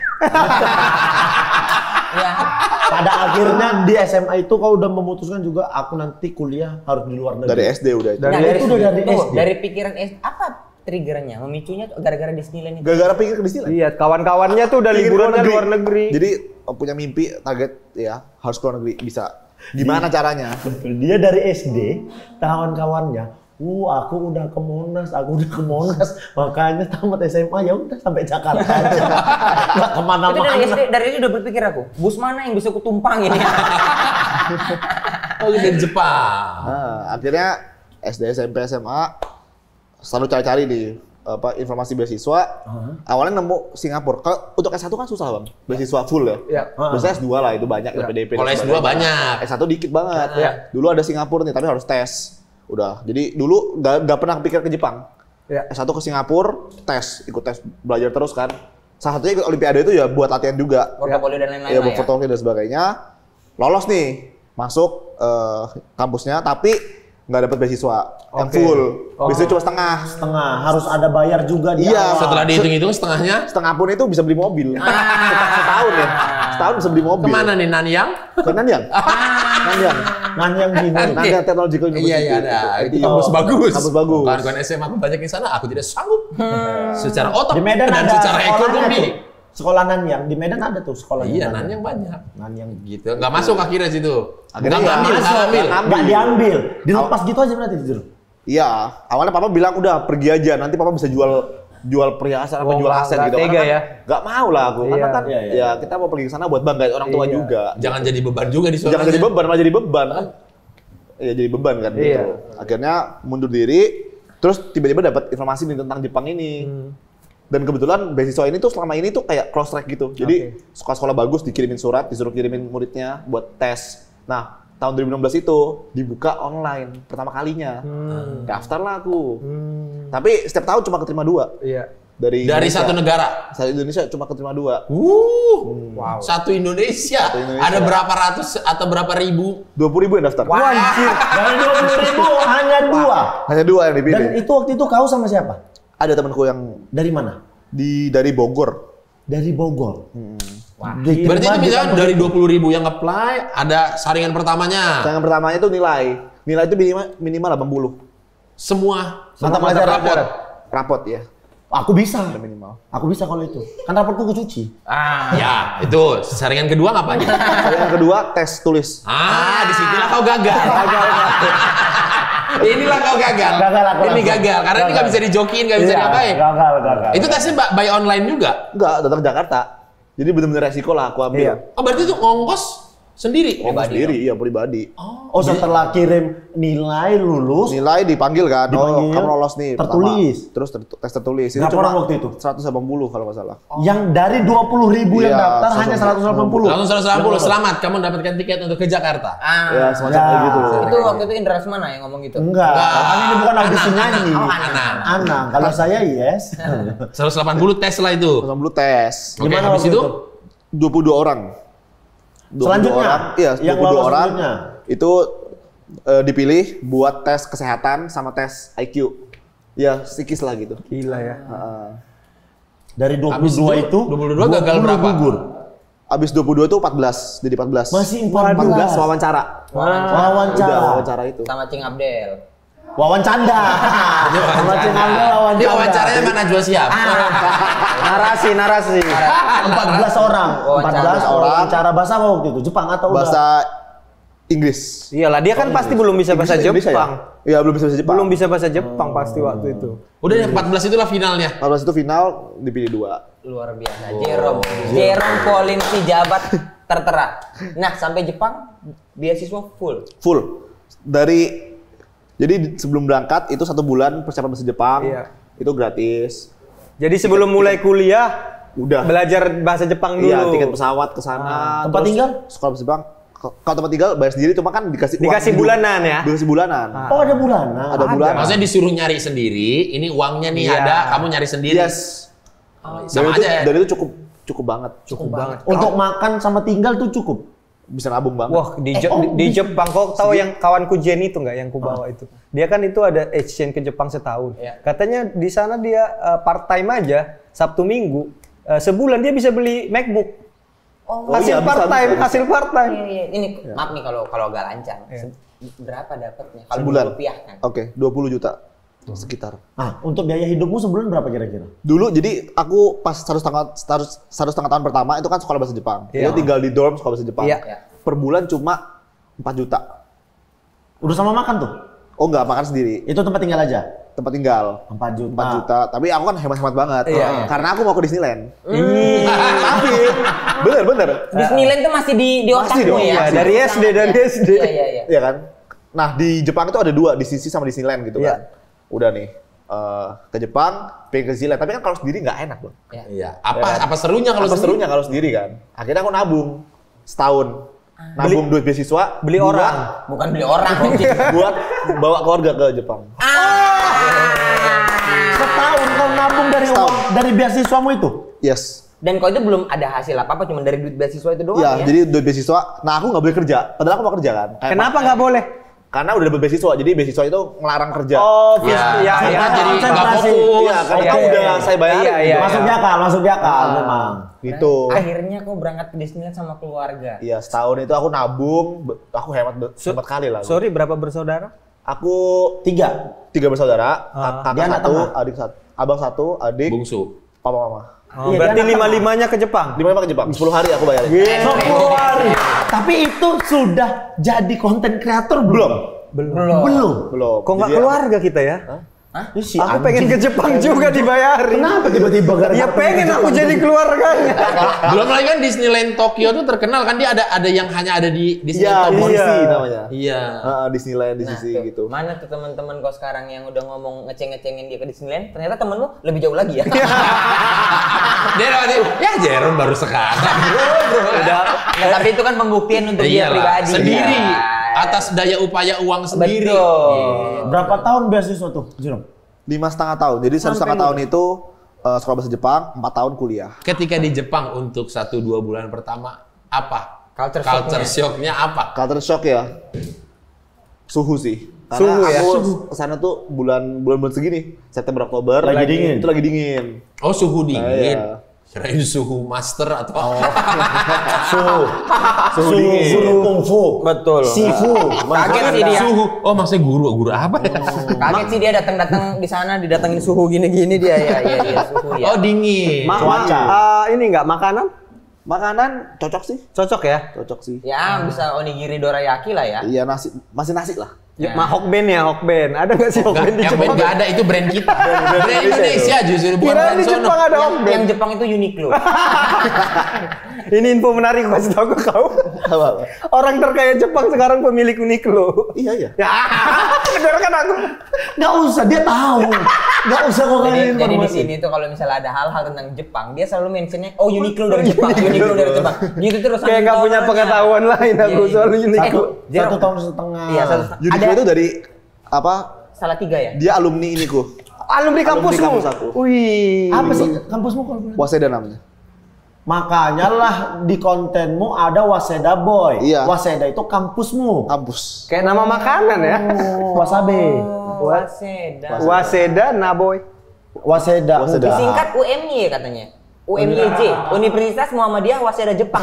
Ya. Pada akhirnya di S M A itu kau udah memutuskan juga aku nanti kuliah harus di luar negeri. Dari S D udah itu. Dari Nah, itu udah dari tunggu, S D. dari pikiran S D, apa triggernya? Memicunya tuh gara-gara Disneyland itu. Gara-gara pikir ke Disneyland. Iya, kawan-kawannya tuh udah Pingin liburannya luar negeri. Jadi oh, punya mimpi, target ya harus keluar negeri bisa. Gimana caranya? Dia dari S D, kawan-kawannya, uh aku udah ke Monas, aku udah ke Monas, makanya tamat S M A ya udah sampai Jakarta aja, nggak Itu dari kemana-mana. S D, dari itu udah berpikir aku, bus mana yang bisa kutumpangin ya? Oh, dari Jepang. Nah, akhirnya S D, S M P, S M A selalu cari-cari di apa informasi beasiswa. Awalnya nemu Singapura. Kalau untuk S satu kan susah bang, beasiswa full ya. Iya. Biasanya S dua lah itu banyak L P D P. dan Kalau S dua sebagainya. banyak. S satu dikit banget. Iya. Dulu ada Singapura nih, tapi harus tes. Udah. Jadi dulu nggak nggak pernah pikir ke Jepang. Iya. S satu ke Singapura, tes, ikut tes belajar terus kan. Salah satunya ikut Olimpiade itu ya buat latihan juga. Portofolio dan lain-lain Iya, lah buat ya. foto dan sebagainya. Lolos nih, masuk eh, kampusnya, tapi nggak dapat beasiswa yang Oke. full. Oh. Biasanya cuma setengah. Setengah, harus ada bayar juga di Iya. awal. Setelah dihitung-hitung setengahnya Setengah pun itu bisa beli mobil. Setahun setahun ya. Setahun bisa beli mobil. kemana nih Nanyang? Ke Nanyang. Nanyang. Nanyang gini. Nanyang Technological University. Iya iya ada. Itu Itu kampus bagus. Kampus bagus. Kawan-kawan S M A aku banyak di sana, aku tidak sanggup. Secara otak Di Medan dan ada secara sekolahnya ekonomi. tuh. Sekolah Nanyang, di Medan ada tuh sekolah. Iya, Nanyang banyak. Nanyang. Gitu. Nggak masuk akhirnya situ. Akhirnya Nggak ya, ngambil, masuk, nggak ngambil. nggak Nggak diambil, dilepas gitu aja berarti jujur. Iya, awalnya papa bilang udah pergi aja, nanti papa bisa jual jual perhiasan apa Oh, jual nggak- aset nggak gitu. tega Karena kan ya? nggak mau lah aku, karena Iya. kan Iya, iya. ya kita mau pergi ke sana buat banggain orang tua Iya. juga. Jangan jadi beban juga di sana. Jangan jadi beban, malah jadi beban kan. Iya jadi beban kan Iya. gitu. Akhirnya mundur diri, terus tiba-tiba dapat informasi nih tentang Jepang ini. Hmm. Dan kebetulan beasiswa ini tuh selama ini tuh kayak cross track gitu. Jadi Oke. sekolah-sekolah bagus dikirimin surat, disuruh kirimin muridnya buat tes. Nah, tahun dua ribu enam belas itu dibuka online pertama kalinya. Hmm. Daftar lah aku. Hmm. Tapi setiap tahun cuma keterima dua Iya. dari Dari Indonesia. satu negara. Satu Indonesia cuma keterima dua. Uh, Wow. satu Indonesia. Satu Indonesia. Ada berapa ratus atau berapa ribu? dua puluh ribu yang daftar. Wah, anjir. Dari dua puluh ribu hanya dua. Hanya dua yang dipilih. Dan itu waktu itu kau sama siapa? Ada temanku yang Dari mana? di dari Bogor. Dari Bogor. Wah, Diterima Berarti itu di misalnya kampus dari itu. dua puluh ribu yang apply, ada saringan pertamanya. Yang pertamanya itu nilai. Nilai itu minimal minimal delapan puluh. Semua Mata pelajaran. rapot. Rapot ya. Aku bisa. Minimal. Aku bisa kalau itu. Kan rapotku aku cuci. Ah. Ya, itu saringan kedua ngapain? Yang kedua tes tulis. Ah, di situlah kau gagal. Inilah kau gagal. Gagal aku Ini langsung. gagal karena ini nggak bisa dijokin, nggak bisa Iya, diapain. Gagal, gagal. Itu tesnya ba- by online juga. Enggak, datang ke Jakarta. Jadi bener-bener resiko lah aku ambil. Iya. Oh, berarti itu ngongkos sendiri. Oh, sendiri, iya pribadi. Oh, setelah kirim nilai lulus, Nilai dipanggil kan, oh Dipanggil, kamu lolos nih. tertulis. Pertama. Terus ter- tes tertulis. Itu Berapa cuma orang waktu itu? seratus delapan puluh kalau nggak salah. yang dari dua puluh ribu yang Iya, daftar hanya seratus delapan puluh. Langsung seratus delapan puluh. Selamat, kamu mendapatkan tiket untuk ke Jakarta. Ah. Ya, semacam Ya. kayak gitu loh. Itu waktu itu Indra Semana yang ngomong gitu. Enggak, kan ini bukan audisi Anang, nyanyi. Anang. Oh, Anang. Anang, kalau saya yes. seratus delapan puluh tes lah itu. delapan puluh tes. Oke, Gimana habis waktu itu? itu? dua puluh dua orang. dua puluh dua Selanjutnya? orang, iya, Yang dua puluh dua lolos orang selanjutnya? itu eh, dipilih buat tes kesehatan sama tes I Q. Ya, psikis lah gitu. Gila ya. Heeh. Dari dua puluh Habis dua itu, itu, dua puluh dua gagal berapa? gugur. Abis dua puluh dua itu empat belas, jadi empat belas. Masih empat empat belas belas. wawancara. Wawancara. Udah wawancara itu. Sama Cing Abdel. Wawancanda. Sama Cing Abdel wawancanda. Dia wawancaranya mana Najwa Shihab? Narasi, narasi. empat belas orang. empat belas Wawancara. orang. Wawancara bahasa apa waktu itu? Jepang atau udah? Bahasa Inggris. Iyalah, dia kan pasti belum bisa bahasa Inggris- Inggris Jepang. ya? Iya, belum bisa bahasa Jepang. Belum bisa bahasa Jepang pasti waktu itu. Udah ya, empat belas itulah finalnya. empat belas itu final, dipilih dua. Luar biasa. Jerome. Jerome Pauline si jabat tertera. Nah, sampai Jepang beasiswa full. Full. Dari jadi di- sebelum berangkat itu satu bulan persiapan bahasa Jepang. Iya. Itu gratis. Jadi sebelum mulai kuliah Udah. belajar bahasa Jepang dulu. Iya, tiket pesawat ke sana. Tempat terus tinggal? Sekolah bahasa Jepang. K- Kalau tempat tinggal bayar sendiri, cuma kan dikasih uang Dikasih hidup. bulanan ya? Dikasih bulanan. Oh, ada bulanan. Ada bulanan. Maksudnya disuruh nyari sendiri, ini uangnya nih Iya. ada, kamu nyari sendiri. Yes. Oh, Dan sama itu, aja ya. dan itu cukup cukup banget. Cukup banget. Untuk makan sama tinggal tuh cukup. Bisa nabung banget. Wah, di, Je- Eh, oh, di, di bisa. Jepang, kok tahu yang kawanku Jenny itu nggak yang ku bawa itu? Dia kan itu ada exchange ke Jepang setahun. Iya. Katanya di sana dia uh, part time aja, Sabtu Minggu, uh, sebulan dia bisa beli MacBook. Oh, Oh, hasil iya, bisa, part time, bisa, bisa. hasil part time. Iya, iya. Ini maaf nih kalau kalau agak lancang. Se- Berapa dapatnya? Kalau Sebulan. rupiah kan? Oke, dua puluh juta sekitar. Ah, untuk biaya hidupmu sebulan berapa kira-kira? Dulu jadi aku pas satu setengah satu, satu setengah tahun pertama itu kan sekolah bahasa Jepang. Iya. Dia tinggal di dorm sekolah bahasa Jepang. Iya. Iya. Per bulan cuma empat juta. Udah sama makan tuh? Oh enggak, makan sendiri. Itu tempat tinggal aja? Tempat tinggal. empat juta. empat juta. Tapi aku kan hemat-hemat banget. Iya. Karena aku mau ke Disneyland. Hmm. Tapi bener bener. Disneyland tuh masih di di Masih otakmu dong. ya. Iya, dari S D, dari S D. Iya, iya, iya. Iya kan? Nah di Jepang itu ada dua, di Sisi sama Disneyland gitu Iya. kan. Udah nih eh, ke Jepang, pengen ke Disneyland. Tapi kan kalau sendiri nggak enak bang. Iya. Iya. Apa apa serunya kalau Apa sendiri? serunya kalau sendiri kan? Akhirnya aku nabung setahun. Nabung duit beasiswa. Beli buat- orang. Bukan beli orang. Cing. Buat bawa keluarga ke Jepang. Setahun kau nabung dari Setahun. uang, dari beasiswamu itu? Yes. Dan kalau itu belum ada hasil apa-apa, cuma dari duit beasiswa itu doang Iya, ya. jadi duit beasiswa. Nah aku nggak boleh kerja. Padahal aku mau kerja kan. Kayak Kenapa nggak boleh? Karena udah dapat beasiswa, jadi beasiswa itu ngelarang kerja. Oh, Iya. vis- ya, Karena ya, jadi nggak konsentrasi. fokus. Iya, karena Iya, kan iya, udah iya. saya bayarin. Iya, iya, gitu. masuk di akal, masuk di akal memang. Gitu. Akhirnya kok berangkat ke Disneyland sama keluarga. Iya, setahun itu aku nabung, be- aku hemat be- hemat kali lah. Sorry, berapa bersaudara? Aku Tiga. tiga bersaudara, kak- kakak Dia anak satu, tengah. adik satu, abang satu, adik, Bungsu. papa mama. Oh, Iya, berarti dia anak lima-limanya ke Jepang. Di mana ke Jepang? sepuluh hari aku bayarin. sepuluh hari. Tapi itu sudah jadi konten kreator belum? Belum. Belum. Belum. Kok nggak Jadi- keluarga kita ya? Ini si Aku anjing. pengen ke Jepang juga dibayarin. Kenapa tiba-tiba gara-gara Ya pengen aku jadi keluarganya. Belum lagi kan Disneyland Tokyo tuh terkenal kan dia ada ada yang hanya ada di Iya, Disneyland di Tokyo. Iya. sisi namanya. Iya. Heeh, Disneyland di Nah, sisi tuh, gitu. mana tuh teman-teman kau sekarang yang udah ngomong ngeceng-ngecengin dia ke Disneyland, ternyata temen lu lebih jauh lagi ya. Dia dapat ya Jerome baru sekarang. Bro, bro. Udah. Nah, tapi itu kan pembuktian untuk dia Iyalah, pribadi. sendiri Ya. atas daya upaya uang sendiri. Betul. Berapa tahun beasiswa tuh, Jerome? Lima setengah tahun. Jadi satu setengah tahun itu eh, sekolah bahasa Jepang, empat tahun kuliah. Ketika di Jepang untuk satu dua bulan pertama apa? Culture Culture shock-nya. shock-nya apa? Culture shock ya. Suhu sih. Karena Suhu ya? aku kesana tuh bulan bulan bulan segini, September Oktober. Lagi dingin. Itu lagi dingin. Oh suhu Nah, dingin. iya. Kirain suhu master atau Suhu. Suhu dingin. Suhu kungfu. Betul. Sifu. Kaget sih dia. suhu. Oh, maksudnya guru, guru apa ya? Kaget sih dia datang-datang di sana didatengin suhu gini-gini dia ya, ya, ya suhu ya. Oh, dingin. Ma- Cuaca. ma- ah, ini enggak makanan? Makanan cocok sih, Cocok ya? cocok sih. Ya bisa onigiri dorayaki lah ya. Iya nasi, masih nasi lah. Ya. Ma Hokben ya, Hokben. Ada nggak sih Nggak, Hokben di yang Jepang? nggak ada itu brand kita. Brand Indonesia justru bukan Kirain brand di sono. Jepang ada Yang, Hokben. yang Jepang itu Uniqlo. Ini info menarik kasih tahu ke kau. Apa-apa? Orang terkaya Jepang sekarang pemilik Uniqlo. Iya iya. Ya, bener kan aku? Nggak usah, dia tahu. Nggak usah kok jadi, kalian jadi di informasi. sini tuh kalau misalnya ada hal-hal tentang Jepang, dia selalu mentionnya, oh Uniqlo dari Jepang, Uniqlo dari Jepang. Gitu terus. Kayak nggak punya pengetahuan lain aku Iya, soal iya. Uniqlo. Satu, Jerome. satu tahun setengah. Iya, satu setengah. Uniqlo Ada itu dari apa? salah tiga ya? Dia alumni ini ku. Alumni kampusmu. kampus aku. Wih. Apa sih kampusmu kalau boleh? Waseda namanya. Makanya lah di kontenmu ada Waseda Boy. Iya. Waseda itu kampusmu. Kampus. Kayak nama makanan ya. Oh, wasabi. Oh, Waseda. Waseda Naboy. Waseda. Waseda. enggak. Disingkat U M Y katanya. U M Y J, Universitas Muhammadiyah Waseda Jepang.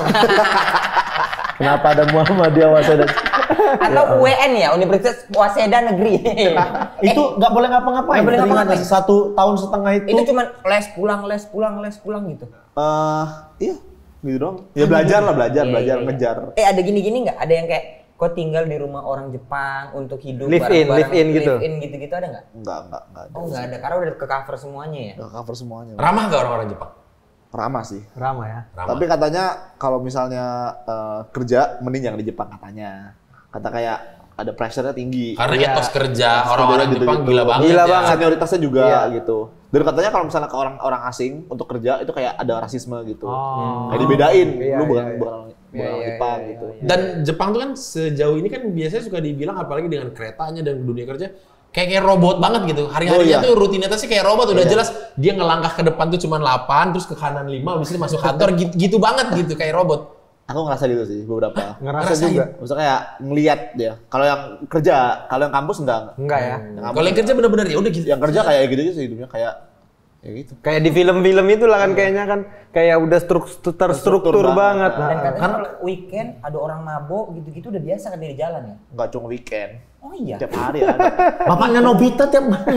Kenapa ada Muhammadiyah Waseda? Atau U W N ya, Universitas Waseda Negeri. Itu nggak boleh ngapa-ngapain. Nggak boleh Teringat ngapa-ngapain. nggak sih, satu tahun setengah itu. Itu cuma les pulang, les pulang, les pulang gitu. Eh, iya, gitu dong. Ya belajar lah, belajar, Iya, belajar, iya, iya. ngejar. Eh ada gini-gini nggak? Ada yang kayak kau tinggal di rumah orang Jepang untuk hidup Live in, bareng-bareng, live in gitu. live in gitu-gitu ada nggak? Enggak, enggak, enggak ada. Oh nggak ada, karena udah ke cover semuanya ya. Udah cover semuanya. Ramah nggak orang-orang Jepang? Ramah sih. Ramah ya. Ramah. Tapi katanya kalau misalnya eh, kerja mending yang di Jepang katanya. Kata kayak ada pressure-nya tinggi. Karena Iya. etos kerja Etos orang-orang kerjanya Jepang gitu-gitu. gila banget. Gila ya. banget. Senioritasnya juga Iya. gitu. Dan katanya kalau misalnya ke orang-orang asing untuk kerja itu kayak ada rasisme gitu. Oh. Kayak dibedain, Iya, lu bukan iya, iya. bukan orang bukan Iya, orang iya, Jepang iya, gitu. iya. Dan Jepang tuh kan sejauh ini kan biasanya suka dibilang apalagi dengan keretanya dan dunia kerja kayak kayak robot banget gitu. Hari-harinya Oh, iya. tuh rutinitasnya kayak robot. Udah Iya. jelas dia ngelangkah ke depan tuh cuma delapan, terus ke kanan lima, habis itu masuk kantor gitu, gitu banget gitu kayak robot. Aku ngerasa gitu sih beberapa. Ngerasa Ngerasain. juga. Maksudnya kayak ngelihat dia. Kalau yang kerja, kalau yang kampus enggak. Enggak ya. Yang kampus Kalau yang kerja bener-bener ya udah gitu. yang kerja kayak gitu aja sih hidupnya kayak ya gitu. Kayak di film-film itu lah kan kayaknya kan kayak udah struktur terstruktur Terstruktur banget. banget. Dan Nah, katanya kalau weekend ada orang mabok gitu-gitu udah biasa kan di jalan ya. Enggak cuma weekend. Oh iya. Tiap hari ada. Bapaknya Nobita tiap hari.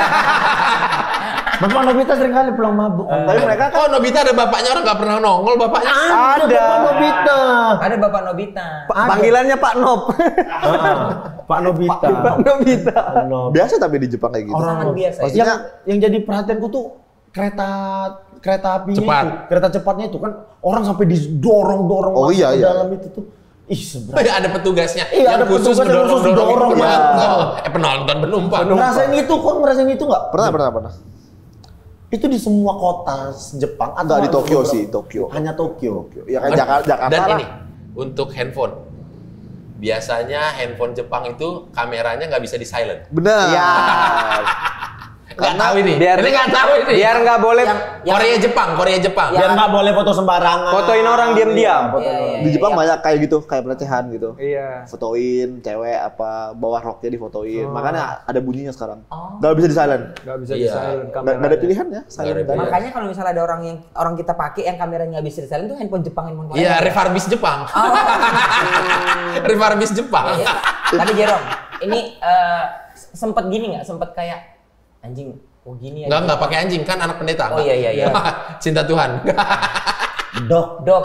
Bapak Nobita sering kali pulang mabuk. Tapi mereka kan Oh, Nobita ada bapaknya, orang nggak pernah nongol bapaknya. ada. Bapak Nobita. Ada Bapak Nobita. Pa- Panggilannya Pak Nob. Heeh. Pak Nobita. Pak Nobita. Pak Nobita. biasa tapi di Jepang kayak gitu. Sangat biasa. ya. Maksudnya yang yang jadi perhatianku tuh kereta kereta apinya Cepat. itu, kereta cepatnya itu kan orang sampai didorong-dorong Oh, masuk iya, ke iya. dalam itu tuh. Ih, seberapa. ada petugasnya Iya, yang ada khusus petugas yang khusus ngedorong-dorong dorong, penonton. iya. Eh penonton penumpang. Ngerasain itu kok, ngerasain itu nggak? pernah pernah pernah. Itu di semua kota Jepang atau Enggak di ada Tokyo beberapa? sih, Tokyo. Hanya Tokyo. Ya kan Jakarta, Jakarta Dan lah. ini untuk handphone. Biasanya handphone Jepang itu kameranya nggak bisa di silent. Benar. Ya. Nggak tahu ini. biar ini nggak tahu ini. Biar nggak boleh Yang, yang Korea Jepang, Korea Jepang. Ya. Biar nggak boleh foto sembarangan. fotoin orang diam-diam. Fotoin Iya, orang. iya. Di Jepang banyak kayak gitu, kayak pelecehan gitu. Iya. Fotoin cewek apa bawah roknya difotoin. Makanya ada bunyinya sekarang. Oh. Nggak bisa di silent. Nggak bisa Iya. di silent Nggak kameranya. nggak ada pilihan ya, silent. Nggak ada dan- pilihan. Makanya kalau misalnya ada orang yang orang kita pakai yang kameranya nggak bisa di silent tuh handphone Jepang, handphone Korea. Iya, refurbish Jepang. refurbish Jepang. Iya. Tapi Jerome, ini eh, sempet gini nggak? Sempet kayak anjing, oh gini ya. Enggak, enggak pakai anjing kan anak pendeta. Oh, iya, iya, iya. Cinta Tuhan. Dok. Dok.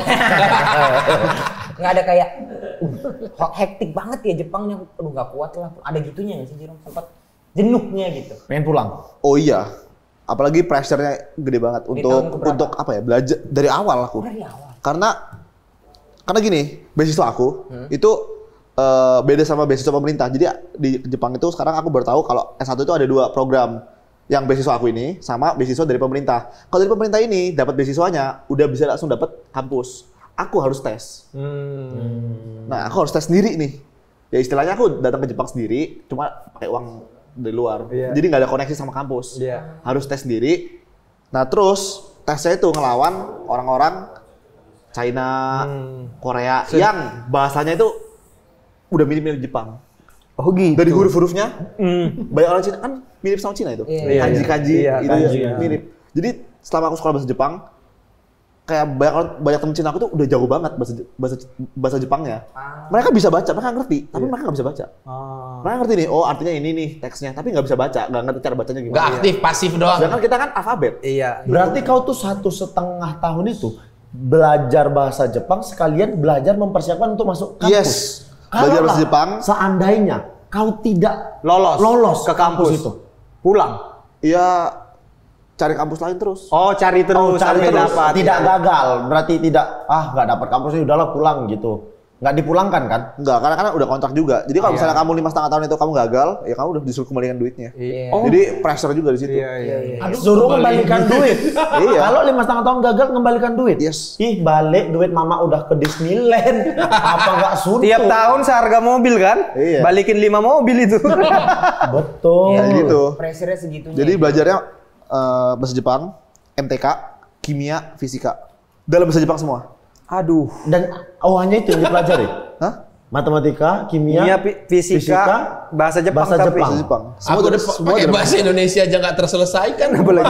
Nggak ada kayak uh, hektik banget ya Jepang nih. Aduh nggak kuat lah. Ada gitunya nggak sih Jerome? Sempet jenuhnya gitu. Pengen pulang. Oh iya. Apalagi pressure-nya gede banget Di untuk tahun keberapa? untuk apa ya? Belajar dari awal aku. Dari awal. Karena karena gini, beasiswa aku Hmm. itu eh, beda sama beasiswa pemerintah. Jadi di Jepang itu sekarang aku baru tahu kalau S satu itu ada dua program. Yang beasiswa aku ini sama beasiswa dari pemerintah. Kalau dari pemerintah ini dapat beasiswanya udah bisa langsung dapat kampus. Aku harus tes. Hmm. Nah, aku harus tes sendiri nih. Ya istilahnya aku datang ke Jepang sendiri, cuma pakai uang dari luar. Iya. Jadi nggak ada koneksi sama kampus. Iya. Harus tes sendiri. Nah terus tesnya itu ngelawan orang-orang China, Hmm. Korea yang bahasanya itu udah mirip-mirip Jepang. Oh gitu. Dari huruf-hurufnya, Hmm. banyak orang Cina kan mirip sama Cina itu. Iya, Kanji-kanji iya. Iya, itu kanji, ya, iya. mirip. Jadi selama aku sekolah bahasa Jepang, kayak banyak banyak temen Cina aku tuh udah jago banget bahasa bahasa bahasa Jepangnya. Ah. Mereka bisa baca, mereka ngerti, tapi yeah. mereka nggak bisa baca. Ah. Mereka ngerti nih, oh artinya ini nih teksnya, tapi nggak bisa baca, nggak ngerti cara bacanya gimana. Nggak aktif, pasif doang. Sedangkan kita kan alfabet. Iya. Berarti kau tuh satu setengah tahun itu belajar bahasa Jepang sekalian belajar mempersiapkan untuk masuk kampus. Yes. Belajar bahasa Jepang. Seandainya kau tidak lolos lolos ke kampus, kampus itu, pulang. Iya. Cari kampus lain terus. Oh, cari terus, oh, cari sampai terus. dapat. Tidak ya. gagal, berarti tidak ah nggak dapat kampusnya udahlah pulang gitu. Nggak dipulangkan kan? Nggak, karena kan udah kontrak juga. Jadi kalau Iya. misalnya kamu lima setengah tahun itu kamu gagal, ya kamu udah disuruh kembalikan duitnya. Iya. Oh. Jadi pressure juga di situ. Iya, iya, iya. Aduh, suruh kembalikan duit. Iya. Kalau lima setengah tahun gagal kembalikan duit. Yes. Ih balik duit mama udah ke Disneyland. Apa nggak suntuk? Tiap tahun seharga mobil kan? Iya. Balikin lima mobil itu. Betul. Kayak gitu. Pressure-nya segitunya. Jadi belajarnya uh, bahasa Jepang, M T K, kimia, fisika. Dalam bahasa Jepang semua. Aduh. Dan oh hanya itu yang dipelajari? Hah? Matematika, kimia, Kimia, fi- fisika, fisika, bahasa Jepang. bahasa tapi. Jepang. Bahasa Jepang. Aku udah pakai bahasa Indonesia aja nggak terselesaikan. Apalagi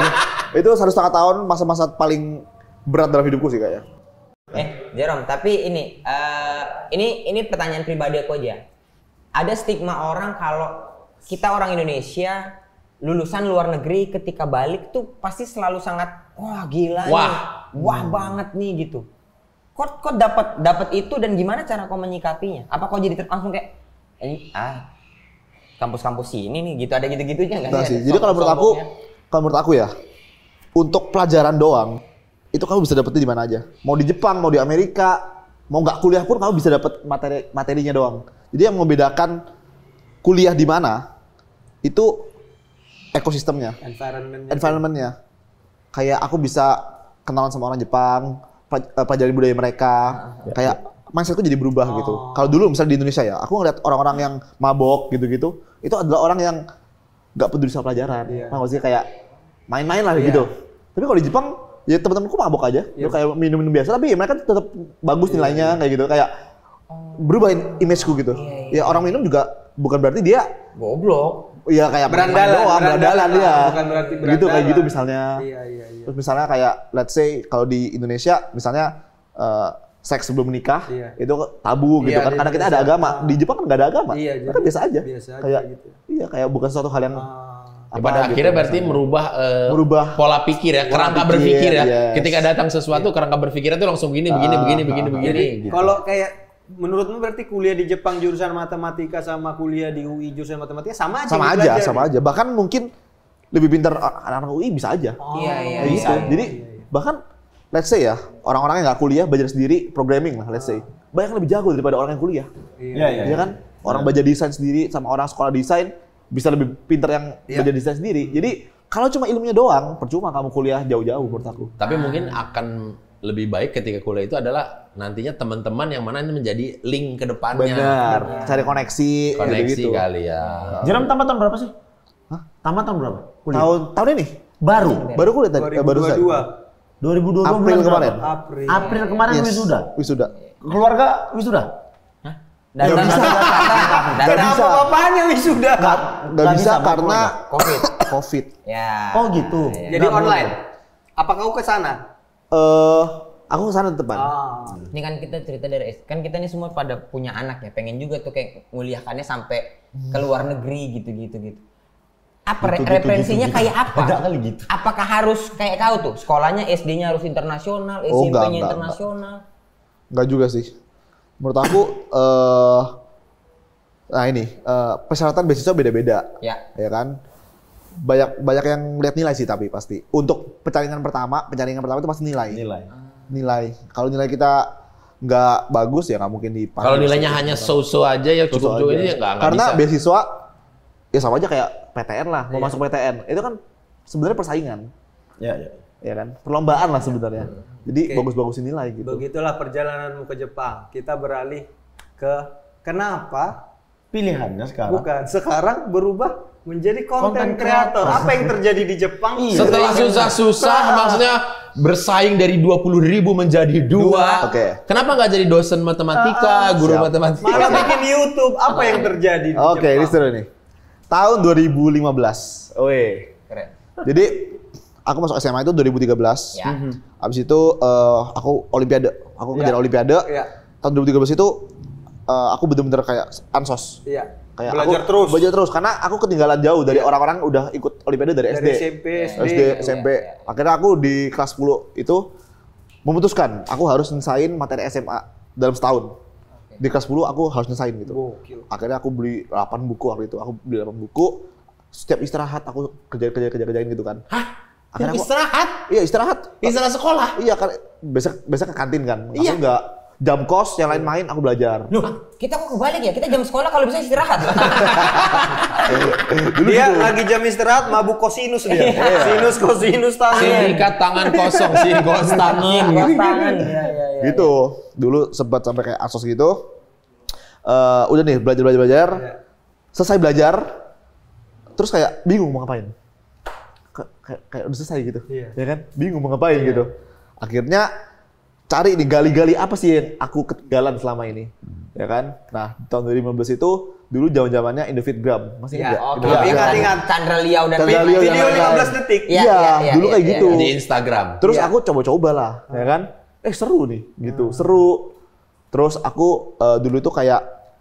Itu satu setengah tahun masa-masa paling berat dalam hidupku sih kayaknya. Eh, Jerome, tapi ini, uh, ini, ini pertanyaan pribadi aku aja. Ada stigma orang kalau kita orang Indonesia lulusan luar negeri ketika balik tuh pasti selalu sangat wah gila Wah. nih, wah hmm. banget nih gitu. Kok kok dapat dapat itu dan gimana cara kau menyikapinya? Apa kau jadi ter- langsung kayak ini ah kampus-kampus sini nih gitu ada gitu-gitunya nggak Nah, sih? sih. Jadi kalau menurut aku, kalau menurut aku ya, untuk pelajaran doang itu kamu bisa dapetin di mana aja. Mau di Jepang, mau di Amerika, mau nggak kuliah pun kamu bisa dapet materi materinya doang. Jadi yang membedakan kuliah di mana itu ekosistemnya, environment. environmentnya. Kayak aku bisa kenalan sama orang Jepang, pelajari budaya mereka, ya, kayak mindsetku jadi berubah gitu. Kalau dulu misalnya di Indonesia ya, aku ngeliat orang-orang yang mabok gitu-gitu, itu adalah orang yang nggak peduli sama pelajaran. Iya. Paham nggak sih, kayak main-main lah Iya. gitu. Tapi kalau di Jepang, ya teman-temanku mabok aja, Iya. ya kayak minum-minum biasa, tapi ya mereka tetap bagus nilainya kayak gitu, kayak berubah imageku gitu. Ya orang minum juga bukan berarti dia goblok. Iya kayak main Berandalan, doang, berandalan, berandalan dia. bukan berarti Gitu kayak berandalan. gitu misalnya. Iya, iya, iya. Terus misalnya kayak let's say kalau di Indonesia misalnya uh, seks sebelum menikah Iya. itu tabu gitu Iya, kan di karena kita ada Indonesia. agama. Di Jepang kan nggak ada agama. Iya, Mereka jadi biasa aja. biasa aja kayak gitu. iya kayak bukan suatu hal yang Ah. Ya, pada gitu, akhirnya berarti misalnya. merubah, eh, Merubah pola pikir ya, pola kerangka pikir, berpikir ya. yes. Ketika datang sesuatu, kerangka berpikirnya tuh langsung begini, begini, Ah, begini, begini, ah, begini. Jadi gitu. kalau kayak menurutmu berarti kuliah di Jepang jurusan matematika sama kuliah di U I jurusan matematika sama aja? sama yang aja, dipelajari? sama aja. Bahkan mungkin lebih pintar anak-anak U I bisa aja. Oh, Iya, iya, Kayak iya. gitu. Jadi bahkan let's say ya, orang-orang yang nggak kuliah belajar sendiri programming lah let's say. Banyak yang lebih jago daripada orang yang kuliah. Iya, iya. Iya kan? Orang belajar desain sendiri sama orang sekolah desain bisa lebih pintar yang Iya. belajar desain sendiri. Jadi kalau cuma ilmunya doang, percuma kamu kuliah jauh-jauh menurut aku. Tapi mungkin akan lebih baik ketika kuliah itu adalah nantinya teman-teman yang mana ini menjadi link ke depannya. Benar. Cari koneksi, Koneksi gitu-gitu. kali ya. Jeram tamat tahun berapa sih? Hah? Tamat tahun berapa? Kuliah. Tahun tahun ini Baru. baru kuliah tadi, eh, baru saya. dua ribu dua puluh dua. dua ribu dua puluh April bulan kemarin. berapa? April. April kemarin Yes. wisuda. Wisuda. Keluarga wisuda? Dan Nggak bisa. Nggak dan bisa. Apa bapaknya wisuda? Nggak nggak bisa Bapak karena keluarga. COVID. COVID. Ya. Oh gitu. Jadi Nggak online. boleh. Apa kau ke sana? Eh, aku kesana teman. Ah. Ini kan kita cerita dari S- kan kita ini semua pada punya anak ya, pengen juga tuh kayak nguliahkannya sampai ke luar negeri gitu-gitu gitu. Apa re- Gitu, gitu, referensinya gitu, gitu. kayak apa? Beda kali gitu. Apakah harus kayak kau tuh? Sekolahnya S D-nya harus internasional, Oh, S M P-nya enggak, enggak, internasional. Nggak juga sih. Menurut aku, eh, nah ini eh, persyaratan beasiswa beda-beda. Ya. Ya kan? Banyak banyak yang lihat nilai sih tapi pasti. Untuk penjaringan pertama, penjaringan pertama itu pasti nilai. Nilai. Nilai. Kalau nilai kita nggak bagus ya nggak mungkin dipanggil. Kalau nilainya hanya so-so aja ya So-so cukup-cukup aja. ini ya nggak nggak Karena bisa. beasiswa ya sama aja kayak P T N lah. Mau Iya. masuk P T N itu kan sebenarnya persaingan, Ya, ya. ya kan? Perlombaan lah sebenarnya. Jadi Oke. bagus-bagusin nilai gitu. Begitulah perjalananmu ke Jepang. Kita beralih ke kenapa Pilihannya sekarang. bukan sekarang berubah menjadi konten Content kreator. creator. Apa yang terjadi di Jepang? Setelah susah-susah, maksudnya bersaing dari dua puluh ribu menjadi dua. Oke. Kenapa nggak jadi dosen matematika, guru siap. matematika? Malah bikin YouTube. Apa yang terjadi di Oke, ini Jepang? seru nih. Tahun dua ribu lima belas. Oke. Keren. Jadi aku masuk S M A itu dua ribu tiga belas. Ya. Abis itu uh, aku olimpiade, aku kejar Ya. olimpiade. Ya. Tahun dua ribu tiga belas itu uh, aku bener-bener kayak ansos. Iya. Kayak Belajar aku terus. Belajar terus karena aku ketinggalan jauh dari orang-orang udah ikut olimpiade dari, Dari S D. S M P, S D. S D, S M P. Iya, iya. Akhirnya aku di kelas sepuluh itu memutuskan aku harus nyelesain materi S M A dalam setahun. Di kelas sepuluh aku harus nyelesain gitu. Gokil. Akhirnya aku beli delapan buku waktu itu. Aku beli delapan buku. Setiap istirahat aku kerja kerja kerja kerjain gitu kan. Hah? Akhirnya aku- Istirahat? Iya, istirahat. Istirahat sekolah? Iya kan besok besok ke kantin kan. Aku Iya. enggak jam kos, yang lain main aku belajar. Kita kok kebalik ya? Kita jam sekolah kalau bisa istirahat. Dulu Dia gitu. lagi jam istirahat mabuk kosinus dia. Iya. Sinus kosinus tangan. Sindikat tangan kosong, sinkos tangan. Kos tangan. Iya, iya, iya. Gitu. Dulu sempat sampai kayak asos gitu. Eh, udah nih belajar belajar belajar. Iya. Selesai belajar. Terus kayak bingung mau ngapain. Ka- Kayak, kayak udah selesai gitu. Iya. Ya kan? Bingung mau ngapain gitu. Akhirnya cari nih gali-gali apa sih yang aku ketinggalan selama ini. Ya kan? Nah, tahun dua ribu lima belas itu dulu zaman-zamannya Indofitgram. Masih Ya, ingat nggak? oke. Indofitgram. Iya, ingat, ingat. Chandra Liao dan Chandra Liao Video yang lima belas detik. Iya, Iya, iya, iya, dulu iya, kayak iya. gitu. Di Instagram. Terus Iya. aku coba-coba lah, ya kan? Eh seru nih, gitu, seru. Terus aku eh, dulu itu kayak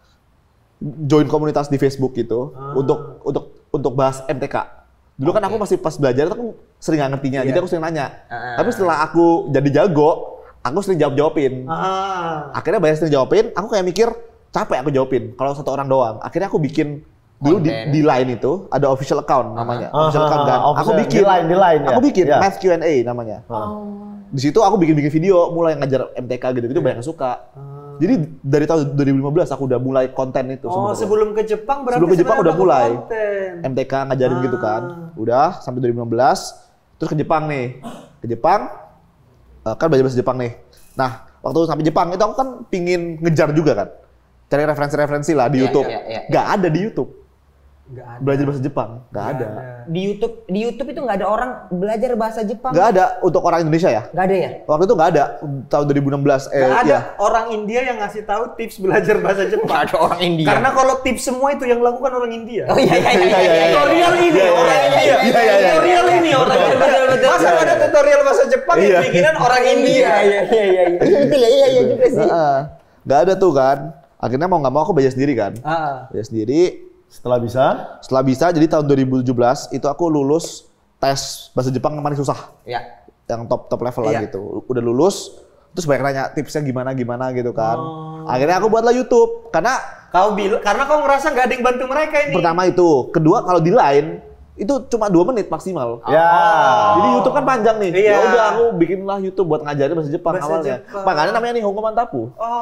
join komunitas di Facebook gitu untuk untuk untuk bahas M T K. Dulu kan aku masih pas belajar itu aku sering nggak ngertinya, jadi aku sering nanya. Ah. Tapi setelah aku jadi jago, aku sering jawab jawabin. Ah. Akhirnya banyak sering jawabin, aku kayak mikir capek aku jawabin kalau satu orang doang. Akhirnya aku bikin dulu di, Konten. di Line itu ada official account namanya, official Ah, account kan. ah, Aku official. bikin, Di Line, di Line ya? aku bikin Iya. Math Q and A namanya. Di situ aku bikin-bikin video, mulai ngajar M T K gitu-gitu banyak yang suka. Jadi dari tahun dua ribu lima belas aku udah mulai konten itu. Oh, sebenarnya. sebelum ke Jepang berarti Sebelum ke Jepang sebenarnya udah mulai. konten. M T K ngajarin gitu kan. Udah sampai dua ribu lima belas, terus ke Jepang nih. Ke Jepang, eh, kan belajar bahasa Jepang nih. Nah, waktu sampai Jepang itu aku kan pingin ngejar juga kan. Cari referensi-referensi lah di Iya, YouTube. iya, iya, iya. Gak ada di YouTube. Nggak ada. Belajar bahasa Jepang, gak ada. Di YouTube, di YouTube itu nggak ada orang belajar bahasa Jepang. Gak ada untuk orang Indonesia ya. Nggak ada ya? Waktu itu gak ada, tahun dua ribu enam belas. Eh, Nggak ada iya. orang India yang ngasih tahu tips belajar bahasa Jepang. Nggak ada orang India. Karena kalau tips semua itu yang lakukan orang India. Oh iya iya iya iya. iya, Tutorial ini Iya, iya, orang iya, India. iya, iya, iya. Tutorial ini orang Betul, India. betul, betul. Masa ada tutorial bahasa Jepang yang Iya. bikinan orang India? Iya iya iya iya. Iya betul ya, iya iya juga sih. Heeh. Gak ada tuh kan. Akhirnya mau nggak mau aku belajar sendiri kan. Ah. Belajar sendiri. Setelah bisa, Setelah bisa, jadi tahun dua ribu tujuh belas itu aku lulus tes bahasa Jepang yang paling susah. Ya. Yang top top level lah Iya. gitu. Udah lulus, terus banyak nanya tipsnya gimana gimana gitu kan. Akhirnya aku buatlah YouTube karena Kau bilang karena kau ngerasa nggak ada yang bantu mereka ini. pertama itu, kedua kalau di Line itu cuma dua menit maksimal. ya. Jadi YouTube kan panjang nih. Iya. Ya udah aku bikinlah YouTube buat ngajarin bahasa Jepang Bahasa awalnya. Jepang. Makanya namanya nih Hongo Mantapu.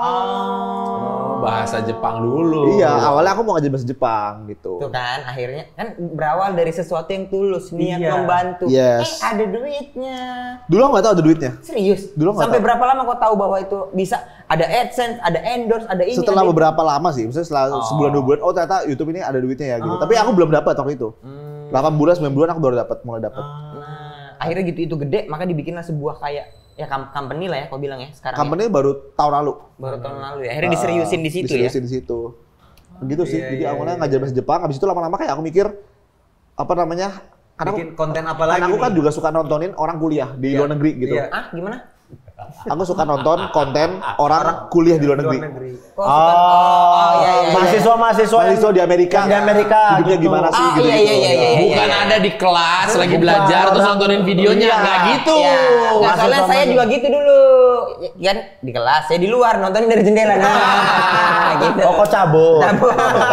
Oh, bahasa Jepang dulu. Iya, awalnya aku mau ngajarin bahasa Jepang gitu. Tuh kan akhirnya kan berawal dari sesuatu yang tulus, niat Iya. membantu. Yes. Eh ada duitnya. Dulu aku nggak tahu ada duitnya. Serius? Dulu nggak Sampai tahu. berapa lama kau tahu bahwa itu bisa ada AdSense, ada endorse, ada ini. Setelah ada itu? beberapa lama sih, misalnya setelah sebulan dua bulan, oh ternyata YouTube ini ada duitnya ya gitu. Tapi aku belum dapat waktu itu. delapan bulan, sembilan bulan aku baru dapat, mulai dapat. Nah, akhirnya gitu itu gede, maka dibikinlah sebuah kayak ya com- company lah ya, kau bilang ya sekarang. Company baru tahun lalu. Ya. Baru tahun lalu ya. Akhirnya diseriusin di situ ya. Diseriusin di situ. Begitu sih. Iya, Jadi iya, awalnya iya, ngajar bahasa Jepang, habis itu lama-lama kayak aku mikir apa namanya? Karena Bikin aku, konten apa karena lagi aku kan nih? juga suka nontonin orang kuliah di Iya. luar negeri gitu. Iya. Ah, gimana? Aku suka nonton konten orang kuliah di luar negeri. Kok suka? Oh, oh, iya, iya, iya. mahasiswa-mahasiswa yang Mahasiswa di Amerika. yang di Amerika Hidupnya gitu. gimana sih Ah, gitu. iya, iya, iya, iya, Bukan iya. ada di kelas lagi Bukan. belajar terus nontonin videonya, Iya. nggak gitu. Ya, nggak, Masuk soalnya sama saya nih. juga gitu dulu. Ya, kan di kelas, saya di luar nontonin dari jendela. Nah, gitu. Oh, kok cabut. Cabut.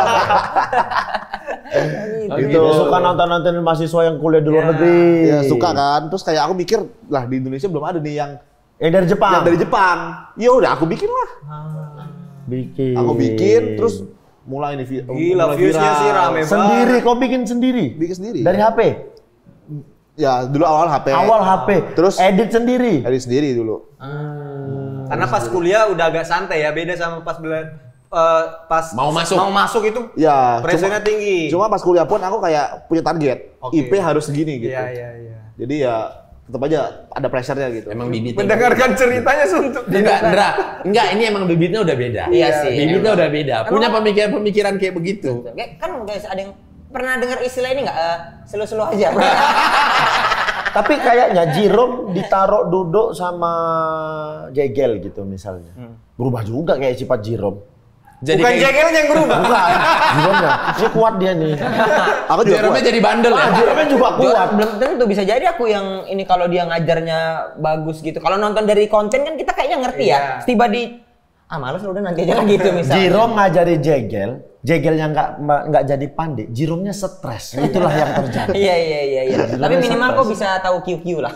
Oh, Gitu. Dia suka nonton-nonton mahasiswa yang kuliah di luar negeri. Ya suka kan. Terus kayak aku mikir, lah di Indonesia belum ada nih yang Yang dari Jepang. yang dari Jepang. Ya udah aku bikin lah. Bikin. Aku bikin terus mulai nih vi- Gila, mulai views-nya viral. sih rame banget. Sendiri, kau bikin sendiri? Bikin sendiri. Dari H P? Ya dulu awal H P. Awal H P. Terus edit sendiri? edit sendiri dulu. Karena pas kuliah udah agak santai ya, beda sama pas bela eh, pas Mau masuk. Mau masuk itu Ya. pressure-nya cuma- tinggi. Cuma pas kuliah pun aku kayak punya target. Oke. I P harus segini gitu. Iya, iya, iya. Jadi ya tetap aja ada pressure-nya gitu. Emang bibitnya. Mendengarkan ceritanya suntuk. Enggak, Ndra. Enggak, ini emang bibitnya udah beda. Iya sih. Bibitnya udah beda. Punya pemikiran-pemikiran kayak begitu. Kayak kan guys ada yang pernah dengar istilah ini nggak? Eh, slow-slow aja. Tapi kayaknya Jerome ditaruh duduk sama Jegel gitu misalnya. Berubah juga kayak sifat Jerome. Jadi Bukan kayak- Jegelnya yang berubah. Bukan, Jerome-nya. Ini kuat dia nih. Aku juga Jerome-nya kuat. jadi bandel ya. Jerome juga kuat. Juara- belum tentu bisa jadi aku yang ini kalau dia ngajarnya bagus gitu. Kalau nonton dari konten kan kita kayaknya ngerti Iya. ya. Tiba di ah males udah nanti aja lah gitu misalnya. Jerome ngajari Jegel, Jegelnya nggak nggak jadi pandai, Jerome-nya stres. Itulah yang terjadi. Iya iya iya iya. Gila, Tapi minimal stres. kok bisa tahu Q Q lah.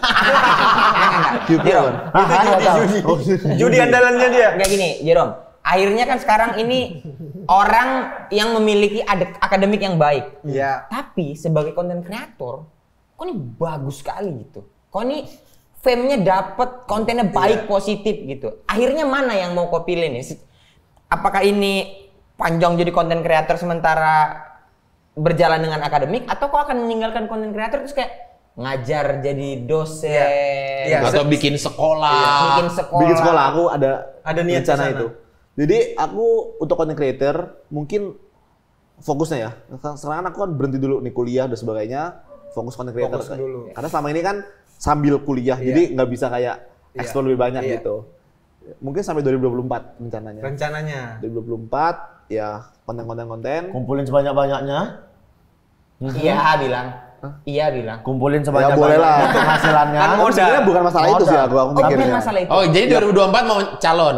Q Q Jerome. kan? Ah, Itu ada. judi, Oh, Judi andalannya dia. Enggak gini, Jerome. Akhirnya kan sekarang ini orang yang memiliki ad- akademik yang baik. Iya. Tapi sebagai konten kreator, kok ini bagus sekali gitu. Kok ini fame-nya dapet, kontennya baik, positif gitu. Akhirnya mana yang mau kau pilih nih? Apakah ini panjang jadi konten kreator sementara berjalan dengan akademik, atau kau akan meninggalkan konten kreator terus kayak ngajar jadi dosen, Iya. Atau bikin sekolah. bikin sekolah. Bikin sekolah aku ada Ada niat rencana ke sana. itu. Jadi aku untuk content creator mungkin fokusnya ya. Sekarang aku kan berhenti dulu nih kuliah dan sebagainya, fokus content creator. Fokus dulu. Karena selama ini kan sambil kuliah, Iya. jadi nggak bisa kayak Iya. explore lebih banyak Iya. gitu. Mungkin sampai dua ribu dua puluh empat rencananya. Rencananya. dua ribu dua puluh empat ya konten-konten konten. Kumpulin sebanyak-banyaknya, Iya bilang, iya bilang. kumpulin Ya sebanyak-banyaknya boleh lah. untuk hasilnya. Tapi modal. sebenarnya bukan masalah itu Modal. sih aku, aku Oh bukan mikirnya. masalah itu. Oh, jadi dua ribu dua puluh empat mau calon.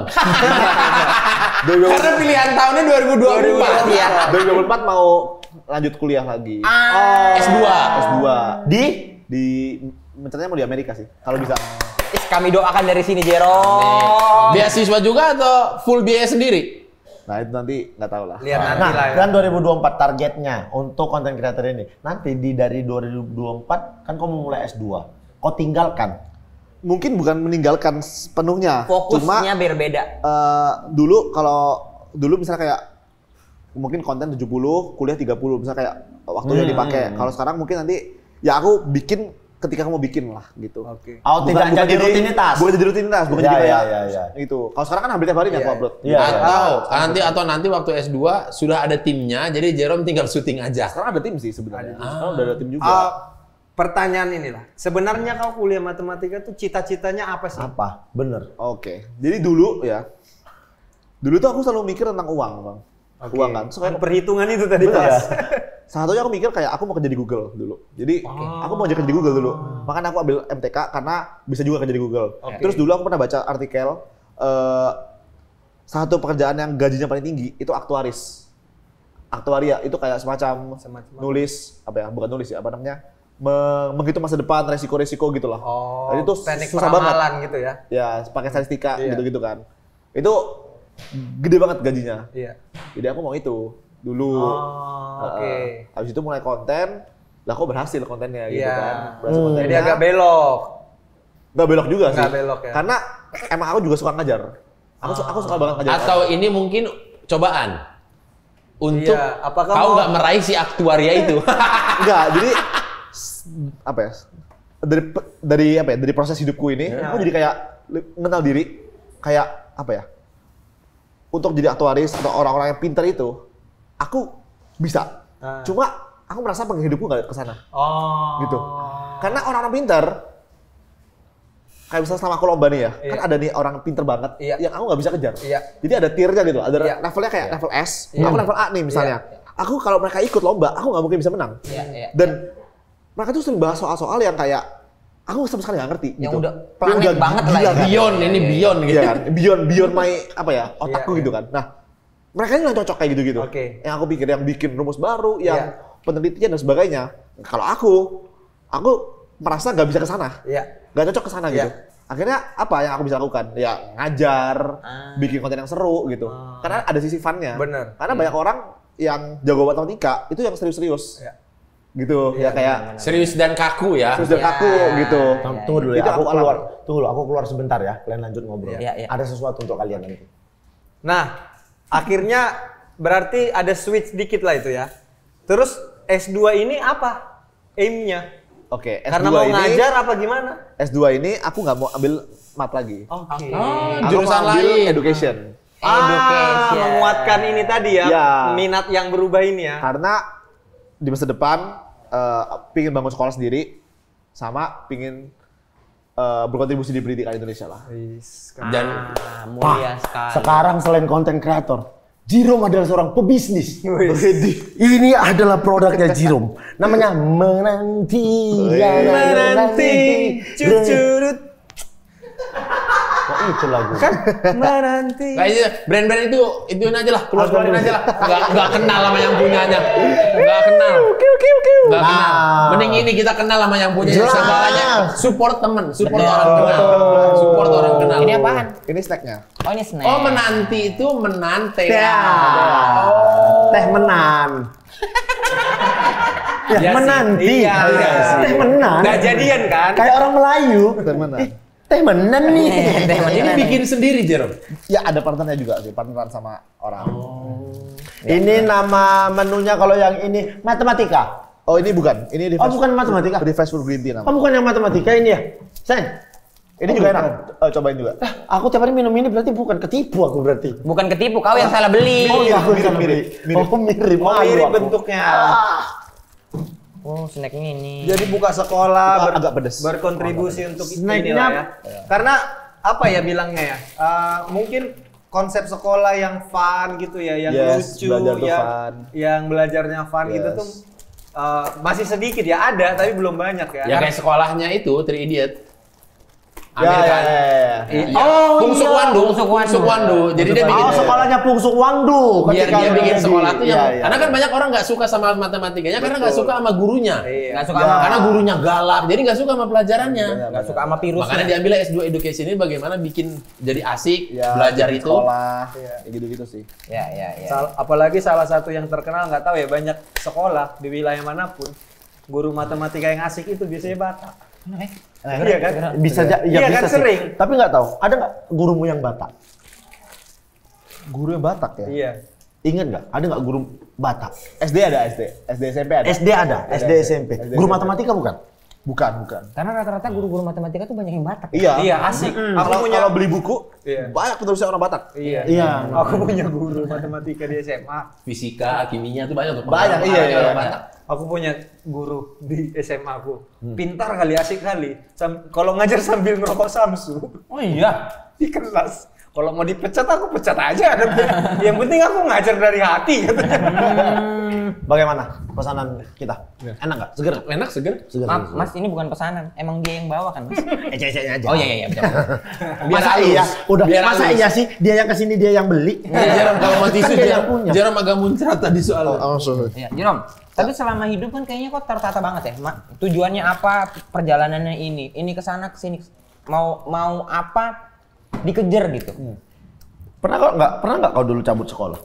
dua ribu dua puluh Karena pilihan tahunnya dua ribu dua puluh empat. Iya. dua ribu dua puluh empat mau lanjut kuliah lagi. Ah, S dua. S dua Di di rencananya mau di Amerika sih kalau bisa. is, kami doakan dari sini Jerome. Beasiswa juga atau full biaya sendiri? Nah itu nanti nggak tahu lah. Lihat nanti Nah, lah ya. kan dua ribu dua puluh empat targetnya untuk konten creator ini. Nanti di dari dua ribu dua puluh empat kan kau mau mulai S dua. Kau tinggalkan. Mungkin bukan meninggalkan sepenuhnya, cuma Fokusnya berbeda. eh, dulu kalau dulu misalnya kayak mungkin konten tujuh puluh, kuliah tiga puluh, misalnya kayak waktunya Hmm. dipakai. Kalau sekarang mungkin nanti ya aku bikin ketika kamu bikin lah gitu. Oke. Oh, tidak jadi rutinitas. Bukan jadi rutinitas, bukan Ya, jadi ya, kayak ya, ya. itu. Kalau sekarang kan hampir tiap hari nih aku Iya, upload. iya. Atau nanti atau nanti waktu S dua sudah ada timnya, jadi Jerome tinggal syuting aja. Sekarang ada tim sih sebenarnya. Sekarang udah ada tim juga. Ah, pertanyaan inilah. Sebenarnya kau kuliah matematika tuh cita-citanya apa sih? Apa? Bener. Oke. Jadi dulu ya. Dulu tuh aku selalu mikir tentang uang, Bang. Oke. Uang kan. So, kayak Perhitungan itu tadi Betul. pas. Salah satunya aku mikir kayak aku mau kerja di Google dulu. Jadi aku mau kerja di Google dulu. Makanya aku ambil M T K karena bisa juga kerja di Google. Oke. Terus dulu aku pernah baca artikel eh satu pekerjaan yang gajinya paling tinggi itu aktuaris. Aktuaria itu kayak semacam, Semacam apa? nulis apa ya? Bukan nulis ya, apa namanya? Me- menghitung masa depan, resiko-resiko gitu lah. Oh, Jadi itu teknik susah banget. peramalan gitu ya. Ya, pakai statistika Iya. gitu-gitu kan. Itu gede banget gajinya. Iya. Jadi aku mau itu dulu. Oh, oke. Uh, habis itu mulai konten, lah kok berhasil kontennya gitu Iya. kan. Berhasil Hmm. kontennya. Jadi agak belok. Nggak belok juga sih. Nggak belok ya. Karena emang aku juga suka ngajar. Aku su- aku suka banget ngajar. Atau ini mungkin cobaan untuk Iya, apakah kau mau- nggak meraih si aktuaria itu. Enggak, jadi s- apa ya? Dari pe- dari apa ya? Dari proses hidupku ini, Iya. aku jadi kayak li- mengenal diri kayak apa ya? Untuk jadi aktuaris atau orang-orang yang pintar itu, aku bisa. Ah. Cuma aku merasa penghidupku nggak ke sana. Oh. Gitu. Karena orang-orang pintar, kayak misalnya selama aku lomba nih ya, Iya. kan ada nih orang pintar banget Iya. yang aku nggak bisa kejar. Iya. Jadi ada tiernya gitu, ada Iya. levelnya kayak level S, Iya. aku level A nih misalnya. Aku kalau mereka ikut lomba, aku nggak mungkin bisa menang. Iya, iya. Dan mereka tuh sering bahas soal-soal yang kayak aku sama sekali nggak ngerti. Yang gitu. udah planet banget lah gila ya. kan. Beyond ini beyond gitu. Iya kan, beyond beyond my apa ya otakku Iya, gitu kan. Nah, mereka ini yang cocok kayak gitu-gitu. Oke. Yang aku pikir yang bikin rumus baru, yang Iya. penelitian dan sebagainya. Kalau aku, aku merasa nggak bisa ke sana, Iya. nggak cocok ke sana gitu. Iya. Akhirnya apa yang aku bisa lakukan? Ya ngajar, Ah. bikin konten yang seru gitu. Ah. Karena ada sisi fun-nya. Bener. Karena banyak orang yang jago matematika itu yang serius-serius. Iya. Gitu. Iya, ya kayak Serius dan kaku ya. serius dan Iya. kaku gitu. Tunggu, tunggu dulu ya, Itu aku aku keluar. alami. Tunggu dulu, aku keluar sebentar ya. Kalian lanjut ngobrol. Iya, iya. Ada sesuatu untuk kalian nanti. Nah, akhirnya berarti ada switch dikit lah itu ya. Terus S dua ini apa aim-nya? Oke, S dua Karena mau ini, ngajar apa gimana? S dua ini aku nggak mau ambil mat lagi. Oke. Oh, Aku jurusan mau ambil lain. education. Ah, menguatkan ini tadi ya, Ya. minat yang berubah ini ya. Karena di masa depan eh pingin bangun sekolah sendiri sama pingin uh, berkontribusi di pendidikan Indonesia lah. Dan Ah, mulia sekali. Sekarang selain konten kreator, Jerome adalah seorang pebisnis. Ini adalah produknya Jerome. Namanya Menanti. Menanti, cucurut. Wah, itu lagu. Menanti. kayaknya brand-brand itu itu aja lah, keluar keluarin aja lah. Nggak nggak kenal sama yang punyanya. Nggak kenal. Nggak kenal. Nah. Mending ini kita kenal sama yang punya Jelas. segalanya. Support temen, support Betul. orang kenal, support orang kenal. Ini apaan? Ini snacknya. Oh ini snack. Oh menanti itu menante. Ya. Teh menan. Ya, Ya sih. menanti. Iya, iya sih. Teh menan. Nggak jadian kan? Kayak orang Melayu. Temenan. Eh, teh menan nih. Teh menan. Ini bikin sendiri Jerome. Ya ada partnernya juga sih, partneran sama orang. Ini nama menunya kalau yang ini matematika. Oh ini bukan, ini di Oh, bukan matematika. Di fast food green tea Oh, namanya. bukan yang matematika ini ya? Sen. Ini Oh, juga bukan. enak. Eh, cobain juga. Ah, aku tiap hari minum ini berarti bukan ketipu aku berarti. Bukan ketipu, kau yang salah beli. Oh iya, aku mirip, salah mirip, beli. mirip. Oh, mirip. Oh, Malu mirip aku. bentuknya. Oh, snacknya ini. Jadi buka sekolah Agak- ber- agak pedes. berkontribusi untuk Snacknya- inilah ya. Karena apa ya bilangnya ya? Uh, mungkin konsep sekolah yang fun gitu ya, yang Yes, lucu, belajar tuh yang fun. yang belajarnya fun gitu Yes. tuh uh, masih sedikit ya, ada tapi belum banyak ya. Ya kayak sekolahnya itu Three Idiot. Ya, Amerika. ya, ya, ya. Iya. Oh, Pungsuk iya. Wandu, Pungsuk Wandu. Pungsuk Wandu. Jadi dia bikin Oh, sekolahnya Pungsuk Wangdu. biar Ketika dia bikin jadi- sekolah tuh yang Iya, iya. karena kan banyak orang nggak suka sama matematikanya karena nggak suka sama gurunya. Iya. Nggak suka Ya. sama Karena gurunya galak, jadi nggak suka sama pelajarannya. nggak suka sama virus. Makanya diambil S dua Education ini bagaimana bikin jadi asik, Ya, belajar di itu. sekolah, kayak gitu-gitu sih. Ya, ya, ya. Sal- apalagi salah satu yang terkenal nggak tahu ya, banyak sekolah di wilayah manapun guru matematika yang asik itu biasanya Batak. Iya kan? Bisa aja, ya Iya bisa kan, sih. sering. Tapi nggak tahu, ada nggak gurumu yang Batak? Guru yang Batak ya? Iya. Ingat nggak? Ada nggak guru Batak? S D ada, S D. S D S M P ada. S D ada, S D S M P. S D, Guru S M P. matematika bukan? Bukan, bukan. Karena rata-rata guru-guru matematika tuh banyak yang Batak. Iya. Iya, asik. Aku Kalau punya kalau beli buku, Iya. banyak penulisnya orang Batak. Iya. Iya. Aku punya guru matematika di S M A. Fisika, kimia tuh banyak tuh. Banyak, iya, pengarang-pengarangnya iya, orang iya. Batak. Aku punya guru di S M A aku. Pintar kali, asik kali. Sam- kalau ngajar sambil ngerokok Samsu Oh iya. di kelas. Kalau mau dipecat aku pecat aja. Yang penting aku ngajar dari hati katanya. Bagaimana pesanan kita? Enak nggak? Seger? Enak seger. Seger. Maaf, Mas ini bukan pesanan. Emang dia yang bawa kan, Mas? Ecek-eceknya aja. Oh iya iya iya betul. Biar Masa halus. iya? Udah, Biar masa halus. iya sih dia yang kesini dia yang beli? Iya, Jerome kalau mau tisu Kan dia Jerome, yang punya. Jerome agak muncrat tadi soalnya. Oh, sorry. Iya, Jerome. Tapi selama hidup kan kayaknya kok tertata banget ya. Ma- tujuannya apa? Perjalanannya ini, ini ke sana ke sini. Mau mau apa? Dikejar gitu. Pernah kok nggak? Pernah nggak kau dulu cabut sekolah?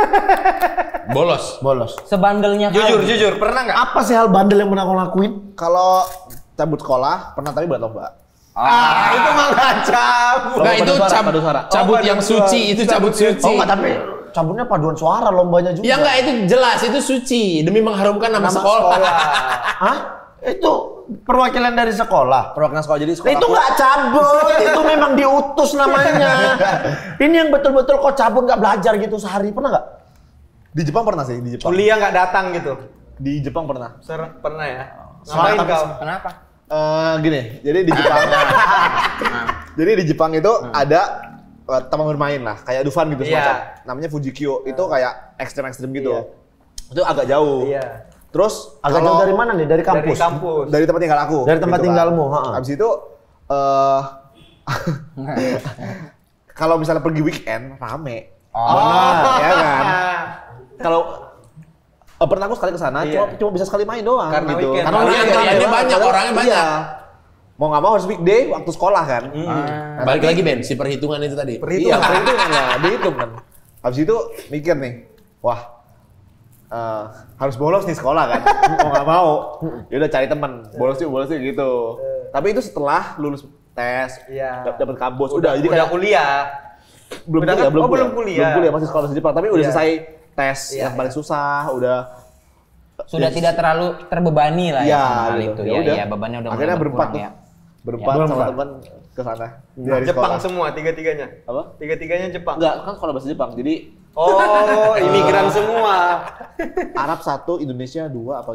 Bolos. Bolos. Sebandelnya kau. Jujur, jujur, pernah nggak? Apa sih hal bandel yang pernah kau lakuin? Kalau cabut sekolah, pernah tapi buat lomba. Ah, itu mah nggak cabut. Enggak itu padu suara, cab- padu suara. cabut Oh, yang padu suci, suara. itu cabut Cabut yang- suci. Oh nggak, tapi cabutnya paduan suara lombanya juga. Ya enggak itu jelas itu suci demi mengharumkan nama, Nama sekolah. sekolah. Hah? Itu perwakilan dari sekolah. Perwakilan sekolah, jadi sekolah. Itu nggak cabut, itu memang diutus namanya. Ini yang betul-betul kok cabut nggak belajar gitu sehari, pernah nggak? Di Jepang pernah sih, di Jepang. Kuliah nggak datang gitu. Di Jepang pernah. Ser pernah ya? Soalnya Ngapain tapi- kau? Kenapa? Eh gini, jadi di Jepang. jadi di Jepang itu ada eh, taman bermain lah, kayak Dufan gitu Iya. semacam. Namanya Fujikyo. Itu kayak ekstrem-ekstrem gitu. Itu agak jauh. Iya. Terus Agak kalau jauh dari mana nih? Dari kampus? Dari kampus. dari tempat tinggal aku. Dari tempat gitu tinggalmu, Kan. ha-ha. Habis itu eh kalau misalnya pergi weekend rame. Oh. Benar, ya kan? Kalau eh, pernah aku sekali ke sana, Iya. cuma cuma bisa sekali main doang Karena gitu. weekend. Karena Karena weekend weekend, rame dia banget. banyak, Padahal- orangnya banyak. iya. Mau nggak mau harus weekday waktu sekolah kan. Nah, balik lagi Ben, si perhitungan itu tadi. Iya, perhitungan lah, dihitung kan. Habis itu mikir nih, wah eh, harus bolos nih sekolah kan. Mau nggak mau, ya udah cari teman, bolos yuk, bolos yuk gitu. Tapi itu setelah lulus tes, Iya. dap- dapat kampus, Udah, udah, jadi udah kayak kuliah. belum udah kuliah, kan- belum oh, kuliah, belum kuliah. belum kuliah masih sekolah di Jepang, tapi udah Iya. selesai tes Iya, yang paling susah, udah Sudah ya, tidak terlalu terbebani lah ya, Iya, sama hal gitu. itu Ya ya. udah. Iya, bebannya udah Akhirnya mulai berempat berkurang tuh. ya. berempat Ya, sama berempat. teman ke sana dari Jepang sekolah. semua, tiga-tiganya. Apa? Tiga-tiganya Jepang. Enggak, kan sekolah bahasa Jepang, jadi Oh, imigran semua. Arab satu, Indonesia dua apa gitu ya.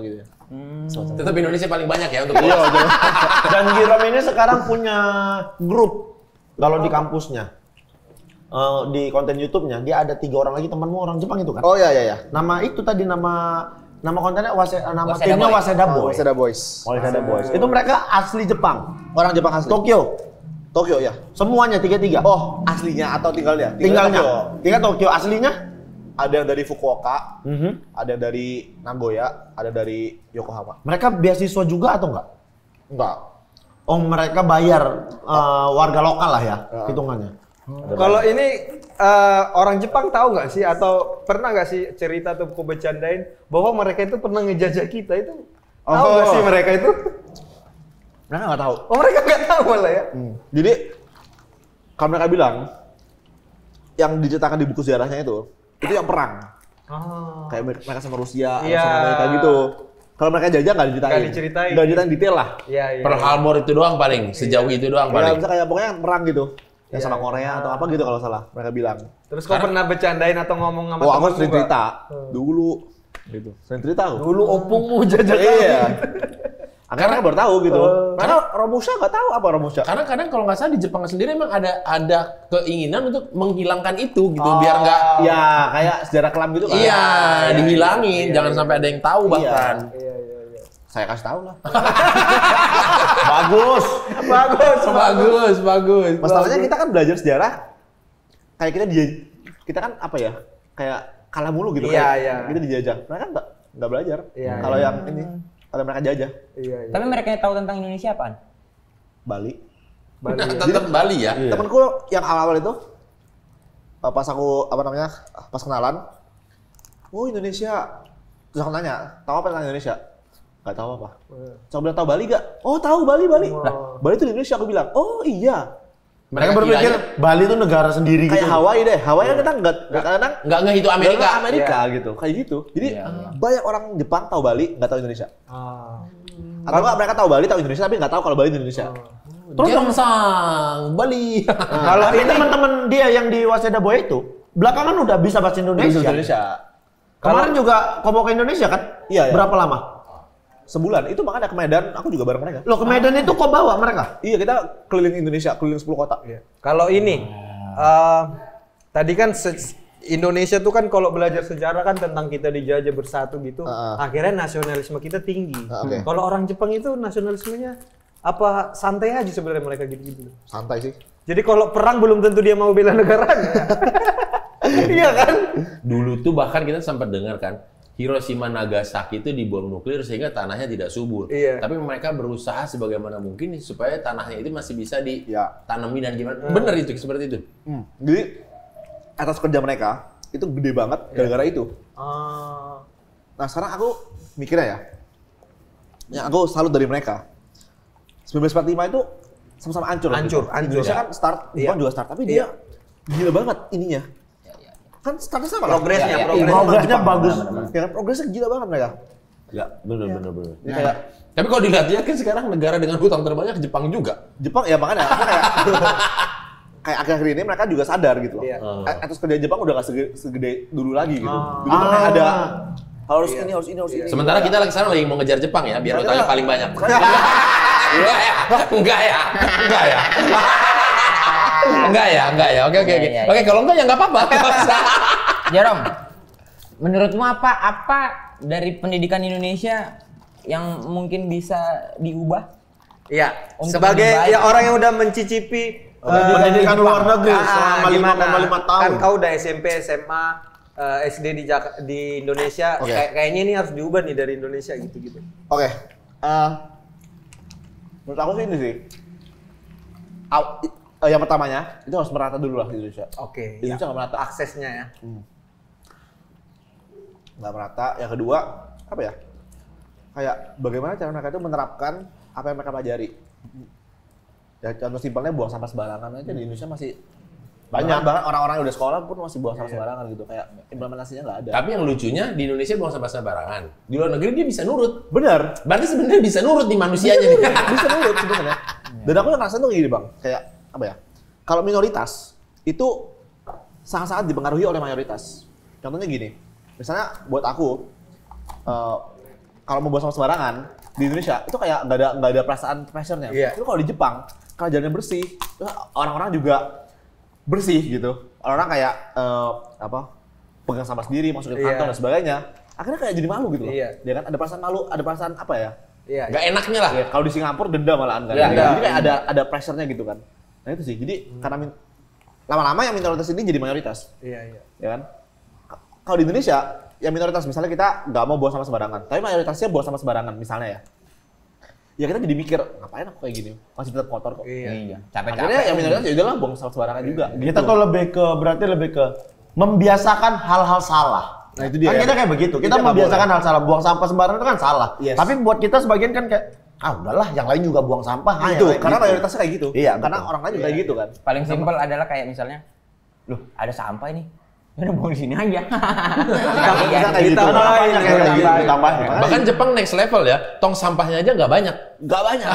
Tetap Indonesia paling banyak ya untuk Iya, bola. jelas. Dan Giram ini sekarang punya grup kalau di kampusnya. Eh, di konten YouTube-nya dia ada tiga orang lagi temanmu orang Jepang itu kan? Oh iya iya iya. Nama itu tadi nama nama kontennya Wase, nama Waseda timnya Boy. Waseda Boy. Waseda Boys. Waseda Boys. Itu mereka asli Jepang. Orang Jepang asli. Tokyo. Tokyo ya. Semuanya tiga-tiga. Oh, aslinya atau tinggalnya? tinggalnya. Tokyo. Tinggal Tokyo aslinya. Ada yang dari Fukuoka, Mhm. ada yang dari Nagoya, ada dari Yokohama. Mereka beasiswa juga atau enggak? Enggak. Oh, mereka bayar eh, warga lokal lah ya, Ya. hitungannya. Kalau ini eh, orang Jepang tahu nggak sih atau pernah nggak sih cerita atau kau bercandain bahwa mereka itu pernah ngejajah kita itu? Tahu nggak Oh. sih mereka itu? Mereka nggak tahu. Oh mereka nggak tahu malah ya? Hmm. Jadi kalau mereka bilang yang diceritakan di buku sejarahnya itu itu yang perang. Oh. Kayak mereka mereka sama Rusia, Iya. sama Amerika gitu. Kalau mereka jajah nggak diceritain. Nggak diceritain. Nggak diceritain detail lah. Iya iya. Pearl Harbor itu doang paling, sejauh itu doang Ya, paling. bisa kayak pokoknya yang perang gitu. Yang Iya, sama iya. Korea atau apa gitu kalau salah mereka bilang. Terus kau pernah bercandain atau ngomong sama Oh, aku temanmu sering nggak? cerita dulu gitu. Sering cerita aku. Dulu opungmu jajah kami. Iya. Karena baru tahu gitu. Karena Romusha nggak tahu apa Romusha. Karena kadang kalau nggak salah di Jepang sendiri emang ada ada keinginan untuk menghilangkan itu gitu biar nggak Ya kayak sejarah kelam gitu kan. iya dihilangin, jangan sampai ada yang tahu bahkan. Iya iya iya. Saya kasih tahu lah. Bagus. Bagus. Bagus, bagus. Masalahnya kita kan belajar sejarah kayak kita dia kita kan apa ya? Kayak kalah mulu gitu Iya, kayak iya. kita dijajah. Mereka nggak nggak belajar. Iya, Kalau yang ini kalau mereka jajah Iya iya. Tapi mereka yang tahu tentang Indonesia apaan? Bali. Bali ya. Tetap Bali ya. Iya. Temenku yang awal-awal itu eh, pas aku apa namanya pas kenalan, oh Indonesia, terus aku nanya, tahu apa tentang Indonesia? Gak tahu apa. Coba bilang tahu Bali gak? Oh tahu Bali Bali. Nah, Bali itu di Indonesia aku bilang. Oh iya. Mereka Mereka berpikir kiranya- Bali itu negara sendiri Kayak gitu. Hawaii deh. Hawaii kan kita nggak nggak kadang Nggak nggak itu Amerika. nggak Amerika gitu. Kayak gitu. Jadi Iya, iya. banyak orang Jepang tahu Bali nggak tahu Indonesia. Ah. Atau nggak mereka tahu Bali tahu Indonesia tapi nggak tahu kalau Bali di Indonesia. Terus Gengsang, Bali. Kalau ini teman-teman dia yang di Waseda Boy itu belakangan udah bisa bahasa Indonesia. Bisa Indonesia. Kemarin juga kau mau ke Indonesia kan? Iya, iya. Berapa lama? Sebulan itu makanya ke Medan aku juga bareng mereka. Lo ke Medan itu kau bawa mereka? Iya kita keliling Indonesia, keliling sepuluh kota. Kalau ini, eh, tadi kan se- Indonesia tuh kan kalau belajar sejarah kan tentang kita dijajah bersatu gitu, Ah, ah. akhirnya nasionalisme kita tinggi. Ah, oke. Kalau orang Jepang itu nasionalismenya apa santai aja sebenarnya mereka gitu-gitu. Santai sih. Jadi kalau perang belum tentu dia mau bela negaranya. Iya kan? Dulu tuh bahkan kita sempat dengar kan Hiroshima Nagasaki itu dibom nuklir sehingga tanahnya tidak subur. Iya. Tapi mereka berusaha sebagaimana mungkin supaya tanahnya itu masih bisa Ya. ditanami dan gimana. Bener itu seperti itu. Hmm. Jadi atas kerja mereka itu gede banget gara-gara itu. Ah, Nah sekarang aku mikirnya ya, yang aku salut dari mereka. seribu sembilan ratus empat puluh lima itu sama-sama hancur. waktu Hancur, itu. hancur. Indonesia kan start, Iya. Jepang juga start, tapi dia gila banget ininya. Kan startnya sama kan? progresnya, Ya, ya, progresnya. Progresnya bagus. Ya kan progresnya gila banget mereka. Ya, benar benar benar. Jadi kayak Tapi kalau dilihat-lihat kan sekarang negara dengan hutang terbanyak Jepang juga. Jepang ya makanya aku kayak kayak akhir-akhir ini mereka juga sadar gitu loh. Iya. A- Atas kerja Jepang udah gak segede, segede dulu lagi gitu. Ah. Dulu kan ada harus Iya. ini harus ini harus ini. Sementara kita lagi sekarang lagi mau ngejar Jepang ya, biar Makanya- hutangnya paling banyak. Enggak ya? Enggak ya? Enggak ya? Enggak ya? Enggak ya? Oke oke oke. Iya, iya, iya. Oke, kalau enggak ya enggak apa-apa. Jarom, menurutmu apa apa dari pendidikan Indonesia yang mungkin bisa diubah? Iya, Untuk sebagai lebih baik. ya orang yang udah mencicipi eh, Pendidikan Jepang. luar negeri Ah, selama lima gimana? koma lima tahun. Kan kau udah S M P, S M A, eh, S D di Jak- di Indonesia, Oke. kayak- kayaknya ini harus diubah nih dari Indonesia gitu-gitu. Oke. eh, menurut aku sih ini sih. Aw- i- eh, yang pertamanya itu harus merata dulu lah di Indonesia. Oke. Di Indonesia nggak merata. Aksesnya ya. Nggak merata. Yang kedua apa ya? Kayak bagaimana cara mereka itu menerapkan apa yang mereka pelajari. Ya contoh simpelnya buang sampah sembarangan aja di Indonesia masih banyak banget orang-orang yang udah sekolah pun masih buang sampah sembarangan gitu. Kayak implementasinya nggak ada. Tapi yang lucunya di Indonesia buang sampah sembarangan. Di luar negeri dia bisa nurut. Bener. Berarti sebenarnya bisa nurut nih manusianya nih. Bisa nurut sebenarnya. Dan aku yang ngerasain tuh gini bang, kayak apa ya? Kalau minoritas itu sangat-sangat dipengaruhi oleh mayoritas. Contohnya gini, misalnya buat aku, eh, kalau mau buang sampah sembarangan di Indonesia itu kayak nggak ada nggak ada perasaan pressure-nya. Iya. Itu kalau di Jepang, kalau jalannya bersih, terus orang-orang juga bersih gitu. Orang-orang kayak eh, apa pegang sampah sendiri, masukin Iya. kantong dan sebagainya. Akhirnya kayak jadi malu gitu loh. Iya. Ya kan ada perasaan malu, ada perasaan apa ya? Iya. Nggak enaknya lah. Ya, kalau di Singapura denda malahan kan. Iya, Jadi iya. kayak ada ada pressure-nya gitu kan. Nah itu sih. Jadi karena min- lama-lama yang minoritas ini jadi mayoritas. Iya, iya. Ya kan? K- Kalau di Indonesia, yang minoritas misalnya kita nggak mau buang sampah sembarangan, tapi mayoritasnya buang sampah sembarangan misalnya ya. Ya kita jadi mikir, ngapain aku kayak gini? Masih tetap kotor kok. Iya. Iya, capek-capek. Akhirnya yang minoritas ya udahlah buang sampah sembarangan juga. Kita tuh lebih ke berarti lebih ke membiasakan hal-hal salah. Nah, itu dia Kan ya. kita kayak begitu. Itu Kita yang nggak membiasakan boleh. hal salah. Buang sampah sembarangan itu kan salah. Yes. Tapi buat kita sebagian kan kayak ah udahlah yang lain juga buang sampah. Ah, itu yang lain karena gitu. mayoritasnya kayak gitu. Iya, Karena betul. orang lain juga kayak gitu kan. Paling simpel adalah kayak misalnya, loh ada sampah ini, ya udah buang di sini aja. Bisa kayak gitu. Karena banyak yang kayak gitu ditambahin. Bahkan Jepang next level ya, tong sampahnya aja nggak banyak. Nggak banyak.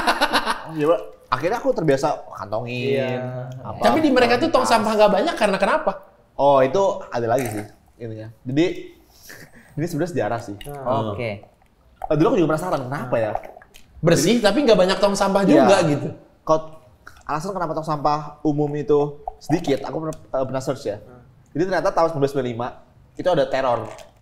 Ya, Bro. Akhirnya aku terbiasa kantongin. Iya. apa. Tapi di mereka tuh tong sampah nggak banyak karena kenapa? Oh itu ada lagi sih ininya. Jadi ini sebenarnya sejarah sih. Oke. Eh, Dulu aku juga penasaran kenapa ya. Bersih tapi nggak banyak tong sampah Iya. juga gitu. Kalau alasan kenapa tong sampah umum itu sedikit, aku pernah, uh, pernah search ya. Jadi ternyata tahun seribu sembilan ratus sembilan puluh lima itu ada teror,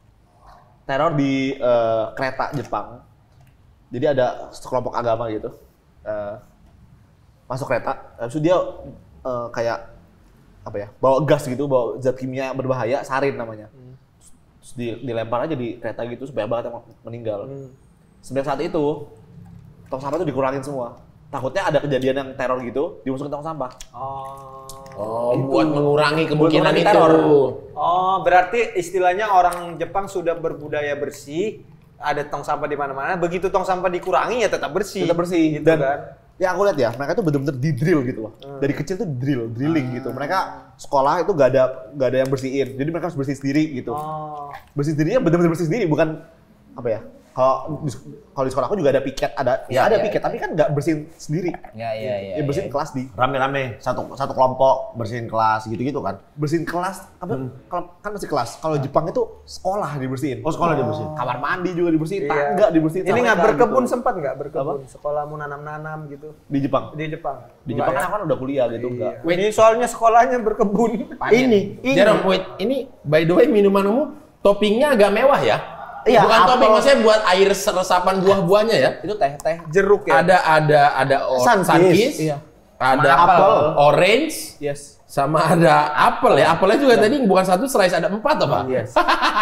teror di uh, kereta Jepang. Jadi ada sekelompok agama gitu uh, masuk kereta, habis itu dia uh, kayak apa ya, bawa gas gitu, bawa zat kimia berbahaya, sarin namanya. Terus di- dilempar aja di kereta gitu supaya banget yang meninggal. Sebenarnya saat itu tong sampah itu dikurangin semua. Takutnya ada kejadian yang teror gitu, dimasukin tong sampah. Oh. Oh, buat mengurangi kemungkinan mengurangi itu. teror. Oh, berarti istilahnya orang Jepang sudah berbudaya bersih, ada tong sampah di mana-mana. Begitu tong sampah dikurangi ya tetap bersih. Tetap bersih. gitu Dan kan. ya aku lihat ya, mereka tuh bener-bener di drill gitu loh. Dari kecil tuh drill, drilling gitu. Mereka sekolah itu gak ada gak ada yang bersihin. Jadi mereka harus bersih sendiri gitu. Oh. Bersih sendirinya bener-bener bersih sendiri, bukan apa ya? Kalau di, kalau di sekolahku juga ada piket, ada ya, Iya, ada iya, piket, tapi kan nggak bersihin sendiri. Ya ya ya. Ya bersihin ya. kelas di Rame-rame satu satu kelompok bersihin kelas gitu-gitu kan. bersihin kelas apa kalau kan masih kelas. Kalau Jepang itu sekolah dibersihin. Oh, sekolah dibersihin. Kamar mandi juga dibersihin, Iya. tangga dibersihin. Ini sama nggak mereka berkebun gitu. sempat nggak berkebun? Sekolah mau nanam-nanam gitu Di Jepang. di Jepang. Di Jepang kan Nggak aku kan udah kuliah gitu ya? enggak. Iya. Ini soalnya sekolahnya berkebun. Ini, ini. Jerome, wait, ini by the way minumanmu toppingnya agak mewah ya? Iya, Bukan apel. topping, maksudnya buat air resapan buah-buahnya ya? Itu teh teh. Jeruk ya. Ada ada ada or- Sunkist. sunkist, Iya. ada Sama apel. orange, Yes. sama ada apel ya. Apelnya juga tadi bukan satu slice, ada empat apa? Yes.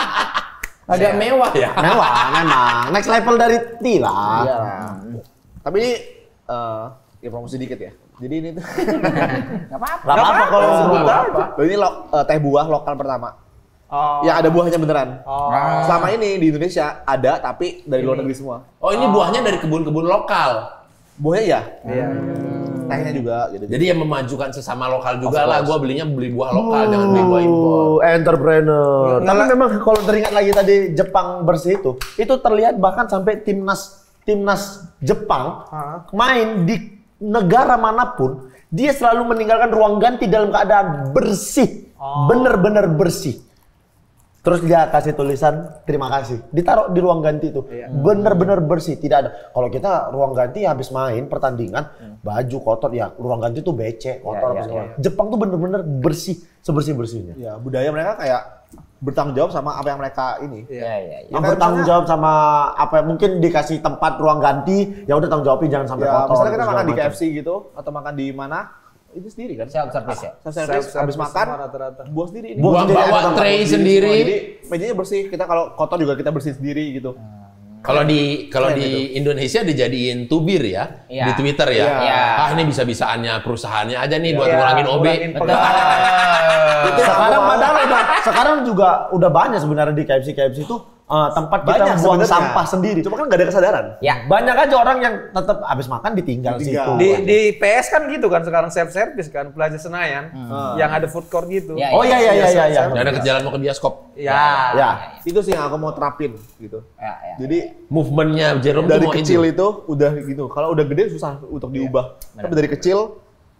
Agak mewah ya. Mewah memang. Next level dari Tila. Iya. Tapi ini eh ya promosi dikit ya. Jadi ini tuh Enggak apa-apa. Gak apa-apa kalau Nggak sebut. apa-apa. ini lo, eh, teh buah lokal pertama. Oh. Yang ada buahnya beneran. Oh. Selama ini di Indonesia ada tapi dari luar negeri semua. Oh ini buahnya dari kebun-kebun lokal. Buahnya ya, Iya. tehnya juga gitu. Jadi yang memajukan sesama lokal juga Of lah. course. Gua belinya beli buah lokal, jangan beli buah impor. Oh, entrepreneur. Tapi memang kalau teringat lagi tadi Jepang bersih itu, itu terlihat bahkan sampai timnas timnas Jepang Hah? main di negara manapun, dia selalu meninggalkan ruang ganti dalam keadaan bersih, Oh. bener-bener bersih. Terus dia kasih tulisan terima kasih, ditaruh di ruang ganti itu, Iya. bener-bener bersih, tidak ada. Kalau kita ruang ganti habis main pertandingan, baju kotor ya, ruang ganti tuh becek, kotor Iya, apa iya, segala. iya. Jepang tuh bener-bener bersih, sebersih bersihnya. Ya budaya mereka kayak bertanggung jawab sama apa yang mereka ini. Ya ya ya. Yang Kayak bertanggung misalnya- jawab sama apa mungkin dikasih tempat ruang ganti, ya udah tanggung jawabin jangan sampai Ya, kotor. misalnya kita segala makan di macam. K F C gitu atau makan di mana itu sendiri kan? Self service ya. Self service habis Self-service makan semua rata-rata. buah sendiri ini. Buah Buah sendiri, bawa ada tempat tray Berdiri sendiri. semua. Jadi mejanya bersih. Kita kalau kotor juga kita bersihin sendiri gitu. Kalau di kalau Keren di Indonesia dijadiin tubir ya, Iya. di Twitter ya. Iya. Ah ini bisa-bisaannya perusahaannya aja nih buat Iya, ngurangin O B. ngurangin Betul. pegawai. Sekarang padahal udah sekarang juga udah banyak sebenarnya di K F C K F C itu eh, tempat kita Banyak buang sebenarnya. sampah sendiri. Cuma kan nggak ada kesadaran. Ya. Banyak aja orang yang tetap habis makan ditinggal, Ditinggal. situ. Di, di P S kan gitu kan sekarang self service kan Plaza Senayan yang ada food court gitu. Ya, Oh iya iya iya iya. iya. Jangan ke jalan mau ke bioskop. Ya. Ya. Itu sih yang aku mau terapin gitu. Ya ya. Jadi Movementnya Jerome tuh dari mau kecil ini. itu udah gitu. Kalau udah gede susah untuk diubah. Tapi dari kecil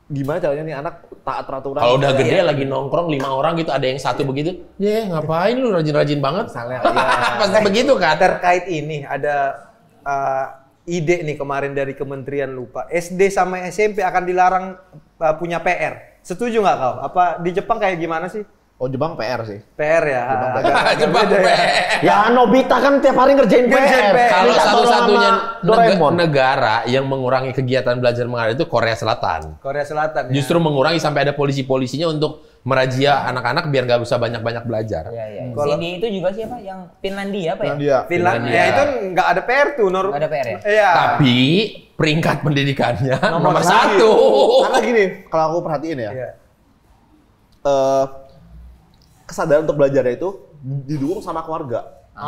gimana caranya nih anak taat peraturan. Kalau udah gede lagi nongkrong lima orang gitu, ada yang satu begitu, ya ngapain lu rajin-rajin banget? Misalnya, ya. Pasti begitu kan? Terkait ini ada uh, ide nih kemarin dari Kementerian lupa, S D sama S M P akan dilarang uh, punya P R. Setuju nggak kau? Apa di Jepang kayak gimana sih? Oh Jepang P R sih. P R ya. Jepang P R. Ya Nobita kan tiap hari ngerjain P R. Kalau Minta tolong satu-satunya sama neg- Doraemon. negara yang mengurangi kegiatan belajar mengajar itu Korea Selatan. Korea Selatan. Ya. Justru mengurangi sampai ada polisi-polisinya untuk merazia anak-anak biar nggak bisa banyak-banyak belajar. Ya, ya. Kalau- Si di itu juga siapa? Yang Finlandia apa ya? Finlandia. Finlandia. Finlandia. Ya itu nggak ada P R tuh, Nur. Nggak ada P R ya? Iya. Tapi peringkat pendidikannya nomor, Nomor satu. Karena gini, kalau aku perhatiin ya, Iya. eh, kesadaran untuk belajar itu didukung sama keluarga.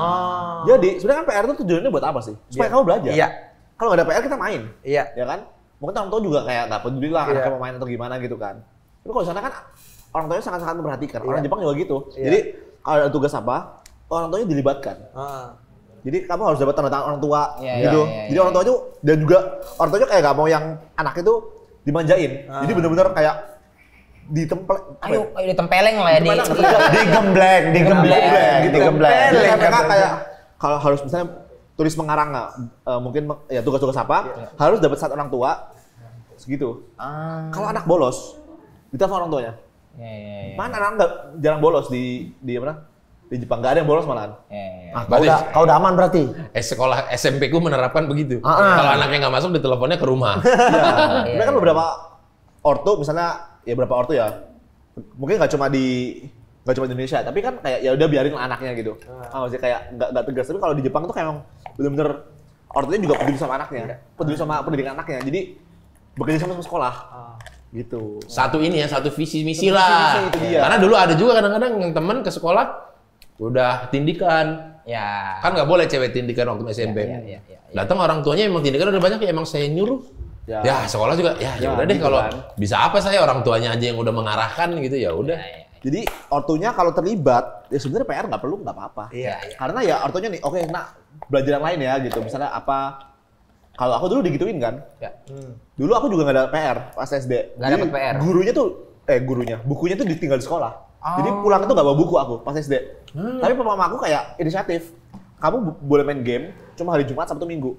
Oh. Jadi sebenarnya kan P R itu tujuannya buat apa sih? Supaya Iya. kamu belajar. Iya. Kalau nggak ada P R kita main, Iya. ya kan? Mungkin orang tua juga kayak nggak peduli lah Iya. anaknya mau main atau gimana gitu kan. Tapi kalau di sana kan orang tuanya sangat-sangat memperhatikan. Orang Iya. Jepang juga gitu. Iya. Jadi kalau ada tugas apa, orang tuanya dilibatkan. Ah. Jadi kamu harus dapat tanda tangan orang tua Iya, gitu. iya, iya, Jadi iya. orang tua itu dan juga orang tuanya kayak nggak mau yang anak itu dimanjain. Ah. Jadi bener-bener kayak ditempel. apa Ayo, ya? ayo ditempeleng lah ya di. Gimana? Digembleng, digembleng, gitu. digembleng. Jadi Digembleng. mereka kayak kalau harus misalnya tulis mengarang nggak, eh, mungkin me- ya tugas-tugas apa harus dapat saat orang tua segitu. Ah. Kalau anak bolos, ditelepon orang tuanya. Ya, ya, ya. Mana anak nggak jarang bolos di di mana? Di Jepang nggak ada yang bolos malahan. Ya, ya. Ah, kau udah, kau udah aman berarti. Eh, sekolah S M P ku menerapkan begitu. Ah, ah. Kalau anaknya nggak masuk, diteleponnya ke rumah. Iya. Iya, Mereka kan iya. beberapa ortu misalnya ya beberapa ortu ya. Mungkin nggak cuma di nggak cuma di Indonesia, tapi kan kayak ya udah biarin lah anaknya gitu. Ah, maksudnya kayak nggak nggak tegas. Tapi kalau di Jepang tuh kayak emang bener-bener ortunya juga peduli sama anaknya, peduli sama pendidikan anaknya. Jadi bekerja sama sama sekolah. Gitu. Satu ini ya, satu visi misi Satu lah. visi misi, itu dia. Karena dulu ada juga kadang-kadang yang teman ke sekolah udah tindikan. Ya. Kan nggak boleh cewek tindikan waktu S M P. Ya, ya, ya, ya, ya. Datang orang tuanya emang tindikan udah banyak ya, emang saya nyuruh. Ya. Ya, sekolah juga ya ya Ya, udah deh gitu kalau kan. bisa apa saya orang tuanya aja yang udah mengarahkan gitu ya udah. Jadi ortunya kalau terlibat, ya sebenarnya P R nggak perlu nggak apa-apa. Iya. Karena ya ortunya nih, oke nak belajar yang lain ya gitu. Misalnya apa? Kalau aku dulu digituin kan. Ya. Dulu aku juga nggak ada P R pas S D. Nggak Jadi dapet P R? Gurunya tuh, eh gurunya, bukunya tuh ditinggal di sekolah. Oh. Jadi pulang tuh nggak bawa buku aku pas S D. Tapi mama aku kayak inisiatif. Kamu bu- boleh main game cuma hari Jumat, Sabtu, Minggu.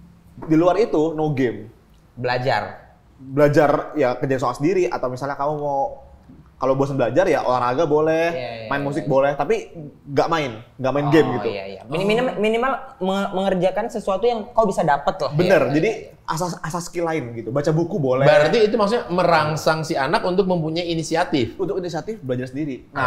Di luar itu no game. Belajar. Belajar ya kerjain soal sendiri atau misalnya kamu mau kalau bosan belajar ya olahraga boleh, Iya, iya, main iya, musik iya. boleh, tapi nggak main, nggak main game Oh, gitu. Iya, iya. Minimal, minimal menge- mengerjakan sesuatu yang kau bisa dapat lah. Bener, Ya. jadi asas asas skill lain gitu. Baca buku boleh. Berarti itu maksudnya merangsang si anak untuk mempunyai inisiatif. Untuk inisiatif belajar sendiri. Nah,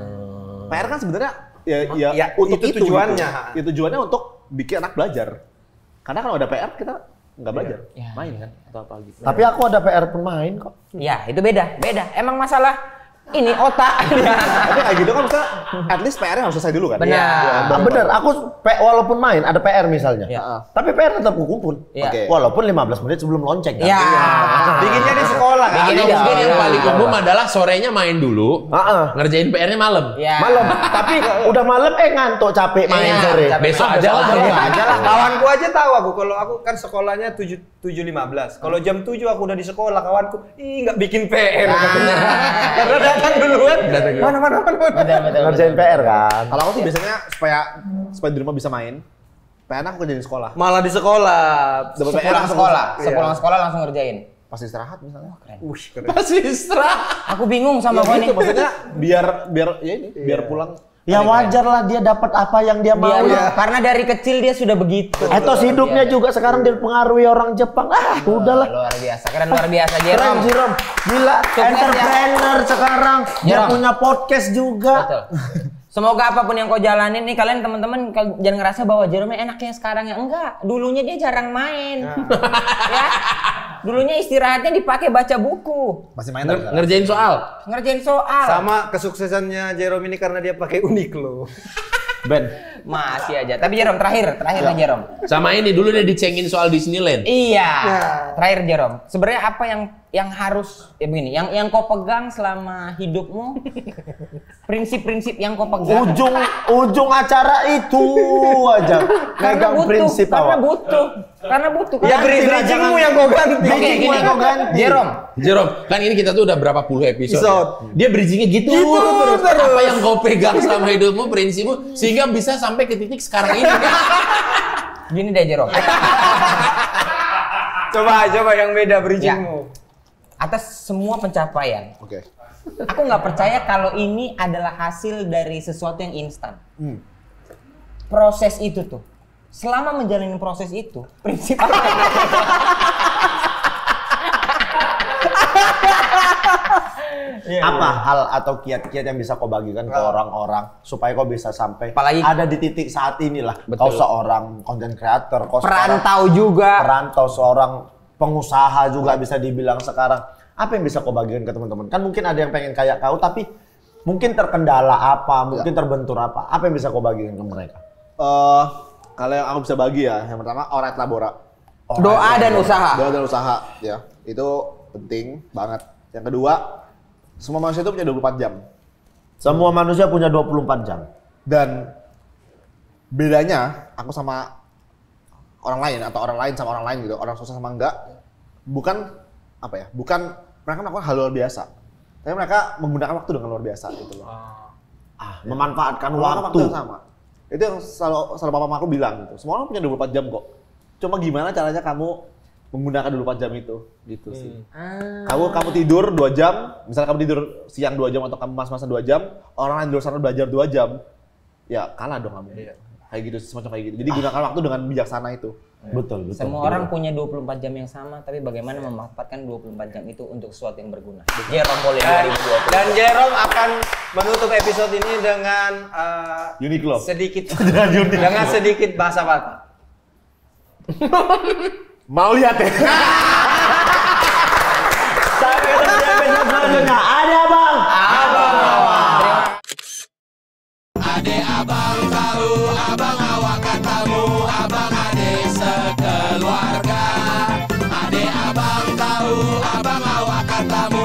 Ah. P R kan sebenarnya ya, ya, Ya, untuk itu itu, tujuannya. Gitu. Ya, tujuannya untuk bikin anak belajar. Karena kalau ada P R kita nggak belajar, Iya. main kan atau apa gitu. Tapi aku ada P R pemain kok. Ya, itu beda, beda. Emang masalah ini otak. Tapi kayak gitu kan kita at least P R-nya harus selesai dulu kan. Benar. Iya, Ah, bener, aku P- walaupun main ada P R misalnya. Iya. Tapi P R tetap kukumpul. Iya. Oke. Walaupun lima belas menit sebelum lonceng kan. Ya. Bikinnya di sekolah kan. Bikinnya Atau Iya, mungkin yang iya, paling iya. umum adalah sorenya main dulu, Heeh. ngerjain P R-nya malam. Ya. Malam, tapi udah malam eh ngantuk capek main Iya, sore. capek. Besok main, aja besok lah. aja. aja lah. Kawanku aja tahu aku kalau aku kan sekolahnya tujuh tujuh lima belas. Kalau jam tujuh aku udah di sekolah, kawanku ih nggak bikin P R katanya. Karena datang duluan. Datang duluan. Mana mana mana. mana. Betul, betul, Ngerjain betul. P R kan. Kalau aku tuh biasanya supaya supaya di rumah bisa main, P R aku kerjain di sekolah. Malah di sekolah. Dapat P R Sepulang langsung sekolah, Iya. sepulang sekolah langsung ngerjain. pas istirahat misalnya. Wih, keren. Pasti istirahat. Aku bingung sama Ya kau gitu, nih. maksudnya biar biar ya ini biar pulang. Ya wajar lah dia dapat apa yang dia mau. Dia, ya. karena dari kecil dia sudah begitu. Etos hidupnya Iya. juga sekarang dipengaruhi orang Jepang. Ah, udahlah. Luar biasa, keren luar biasa Keren Jerom. Jerom. Gila, Sukses, entrepreneur sekarang. Dia Jerom. punya podcast juga. Betul. Semoga apapun yang kau jalanin nih kalian teman-teman kal- jangan ngerasa bahwa Jerome enaknya sekarang ya enggak. Dulunya dia jarang main. Ya. Dulunya istirahatnya dipakai baca buku, Masih main Nger- tapi ngerjain soal. ngerjain soal. Sama kesuksesannya Jerome ini karena dia pakai Uniqlo. Ben. Masih aja. Tapi Jerome terakhir, terakhir nih Jerome. Sama ini dulu dia dicengin soal Disneyland. Iya. Terakhir Jerome. Sebenarnya apa yang yang harus ya begini, yang yang kau pegang selama hidupmu, prinsip-prinsip yang kau pegang. Ujung ujung acara itu aja. Karena Megang butuh, prinsip karena awak. butuh, karena butuh. Ya Karena beri- bridgingmu yang kau ganti. Oke, Bridgingmu gini. yang kau ganti. Jerome, Jerome, kan ini kita tuh udah berapa puluh episode. Episode. Ya? Dia bridgingnya gitu, Gitu terus. terus. Apa yang kau pegang selama hidupmu, prinsipmu, sehingga bisa sampai ke titik sekarang ini. gini deh Jerome. Coba coba yang beda Ya. bridgingmu. Atas semua pencapaian, Oke. aku nggak percaya kalau ini adalah hasil dari sesuatu yang instan. Hmm. Proses itu tuh, selama menjalani proses itu, prinsip apa? Iya, Apa hal atau kiat-kiat yang bisa kau bagikan ke orang-orang supaya kau bisa sampai Apalagi- ada di titik saat inilah. Betul. Kau seorang content creator, kau seorang Perantau juga. perantau, seorang pengusaha juga bisa dibilang sekarang. Apa yang bisa kau bagikan ke teman-teman? Kan mungkin ada yang pengen kayak kau tapi mungkin terkendala apa, mungkin terbentur apa. Apa yang bisa kau bagikan ke mereka? Eh, kalau yang aku bisa bagi ya, yang pertama Alright Labora. Doa dan usaha. Doa dan usaha, ya. Itu penting banget. Yang kedua, semua manusia itu punya dua puluh empat jam. Semua manusia punya dua puluh empat jam. Dan bedanya aku sama orang lain atau orang lain sama orang lain gitu, orang sukses sama enggak, bukan apa ya? Bukan mereka melakukan hal luar biasa. Tapi mereka menggunakan waktu dengan luar biasa gitu loh. Ah, memanfaatkan Menggunakan waktu. yang sama. Itu yang selalu selalu papa aku bilang gitu. Semua orang punya dua puluh empat jam kok. Cuma gimana caranya kamu menggunakan dua puluh empat jam itu gitu sih. Ah. Kamu kamu tidur dua jam, misalnya kamu tidur siang dua jam atau kamu mas-masan dua jam, orang lain di luar sana belajar dua jam, ya kalah dong kamu. Kayak gitu, semacam kayak gitu. Jadi gunakan waktu dengan bijaksana itu. Betul, betul. Semua orang punya dua puluh empat jam yang sama, tapi bagaimana memanfaatkan dua puluh empat jam itu untuk sesuatu yang berguna. Jerome Boleh Dan, dua ribu dua puluh. dan Jerome akan menutup episode ini dengan eh, Uniqlo. sedikit dengan sedikit bahasa Batak. Mau lihat ya? Sampai ketemu di episode selanjutnya. Ada bang. Ade abang tahu, abang awak katamu, abang ade sekeluarga. Ade abang tahu, abang awak katamu.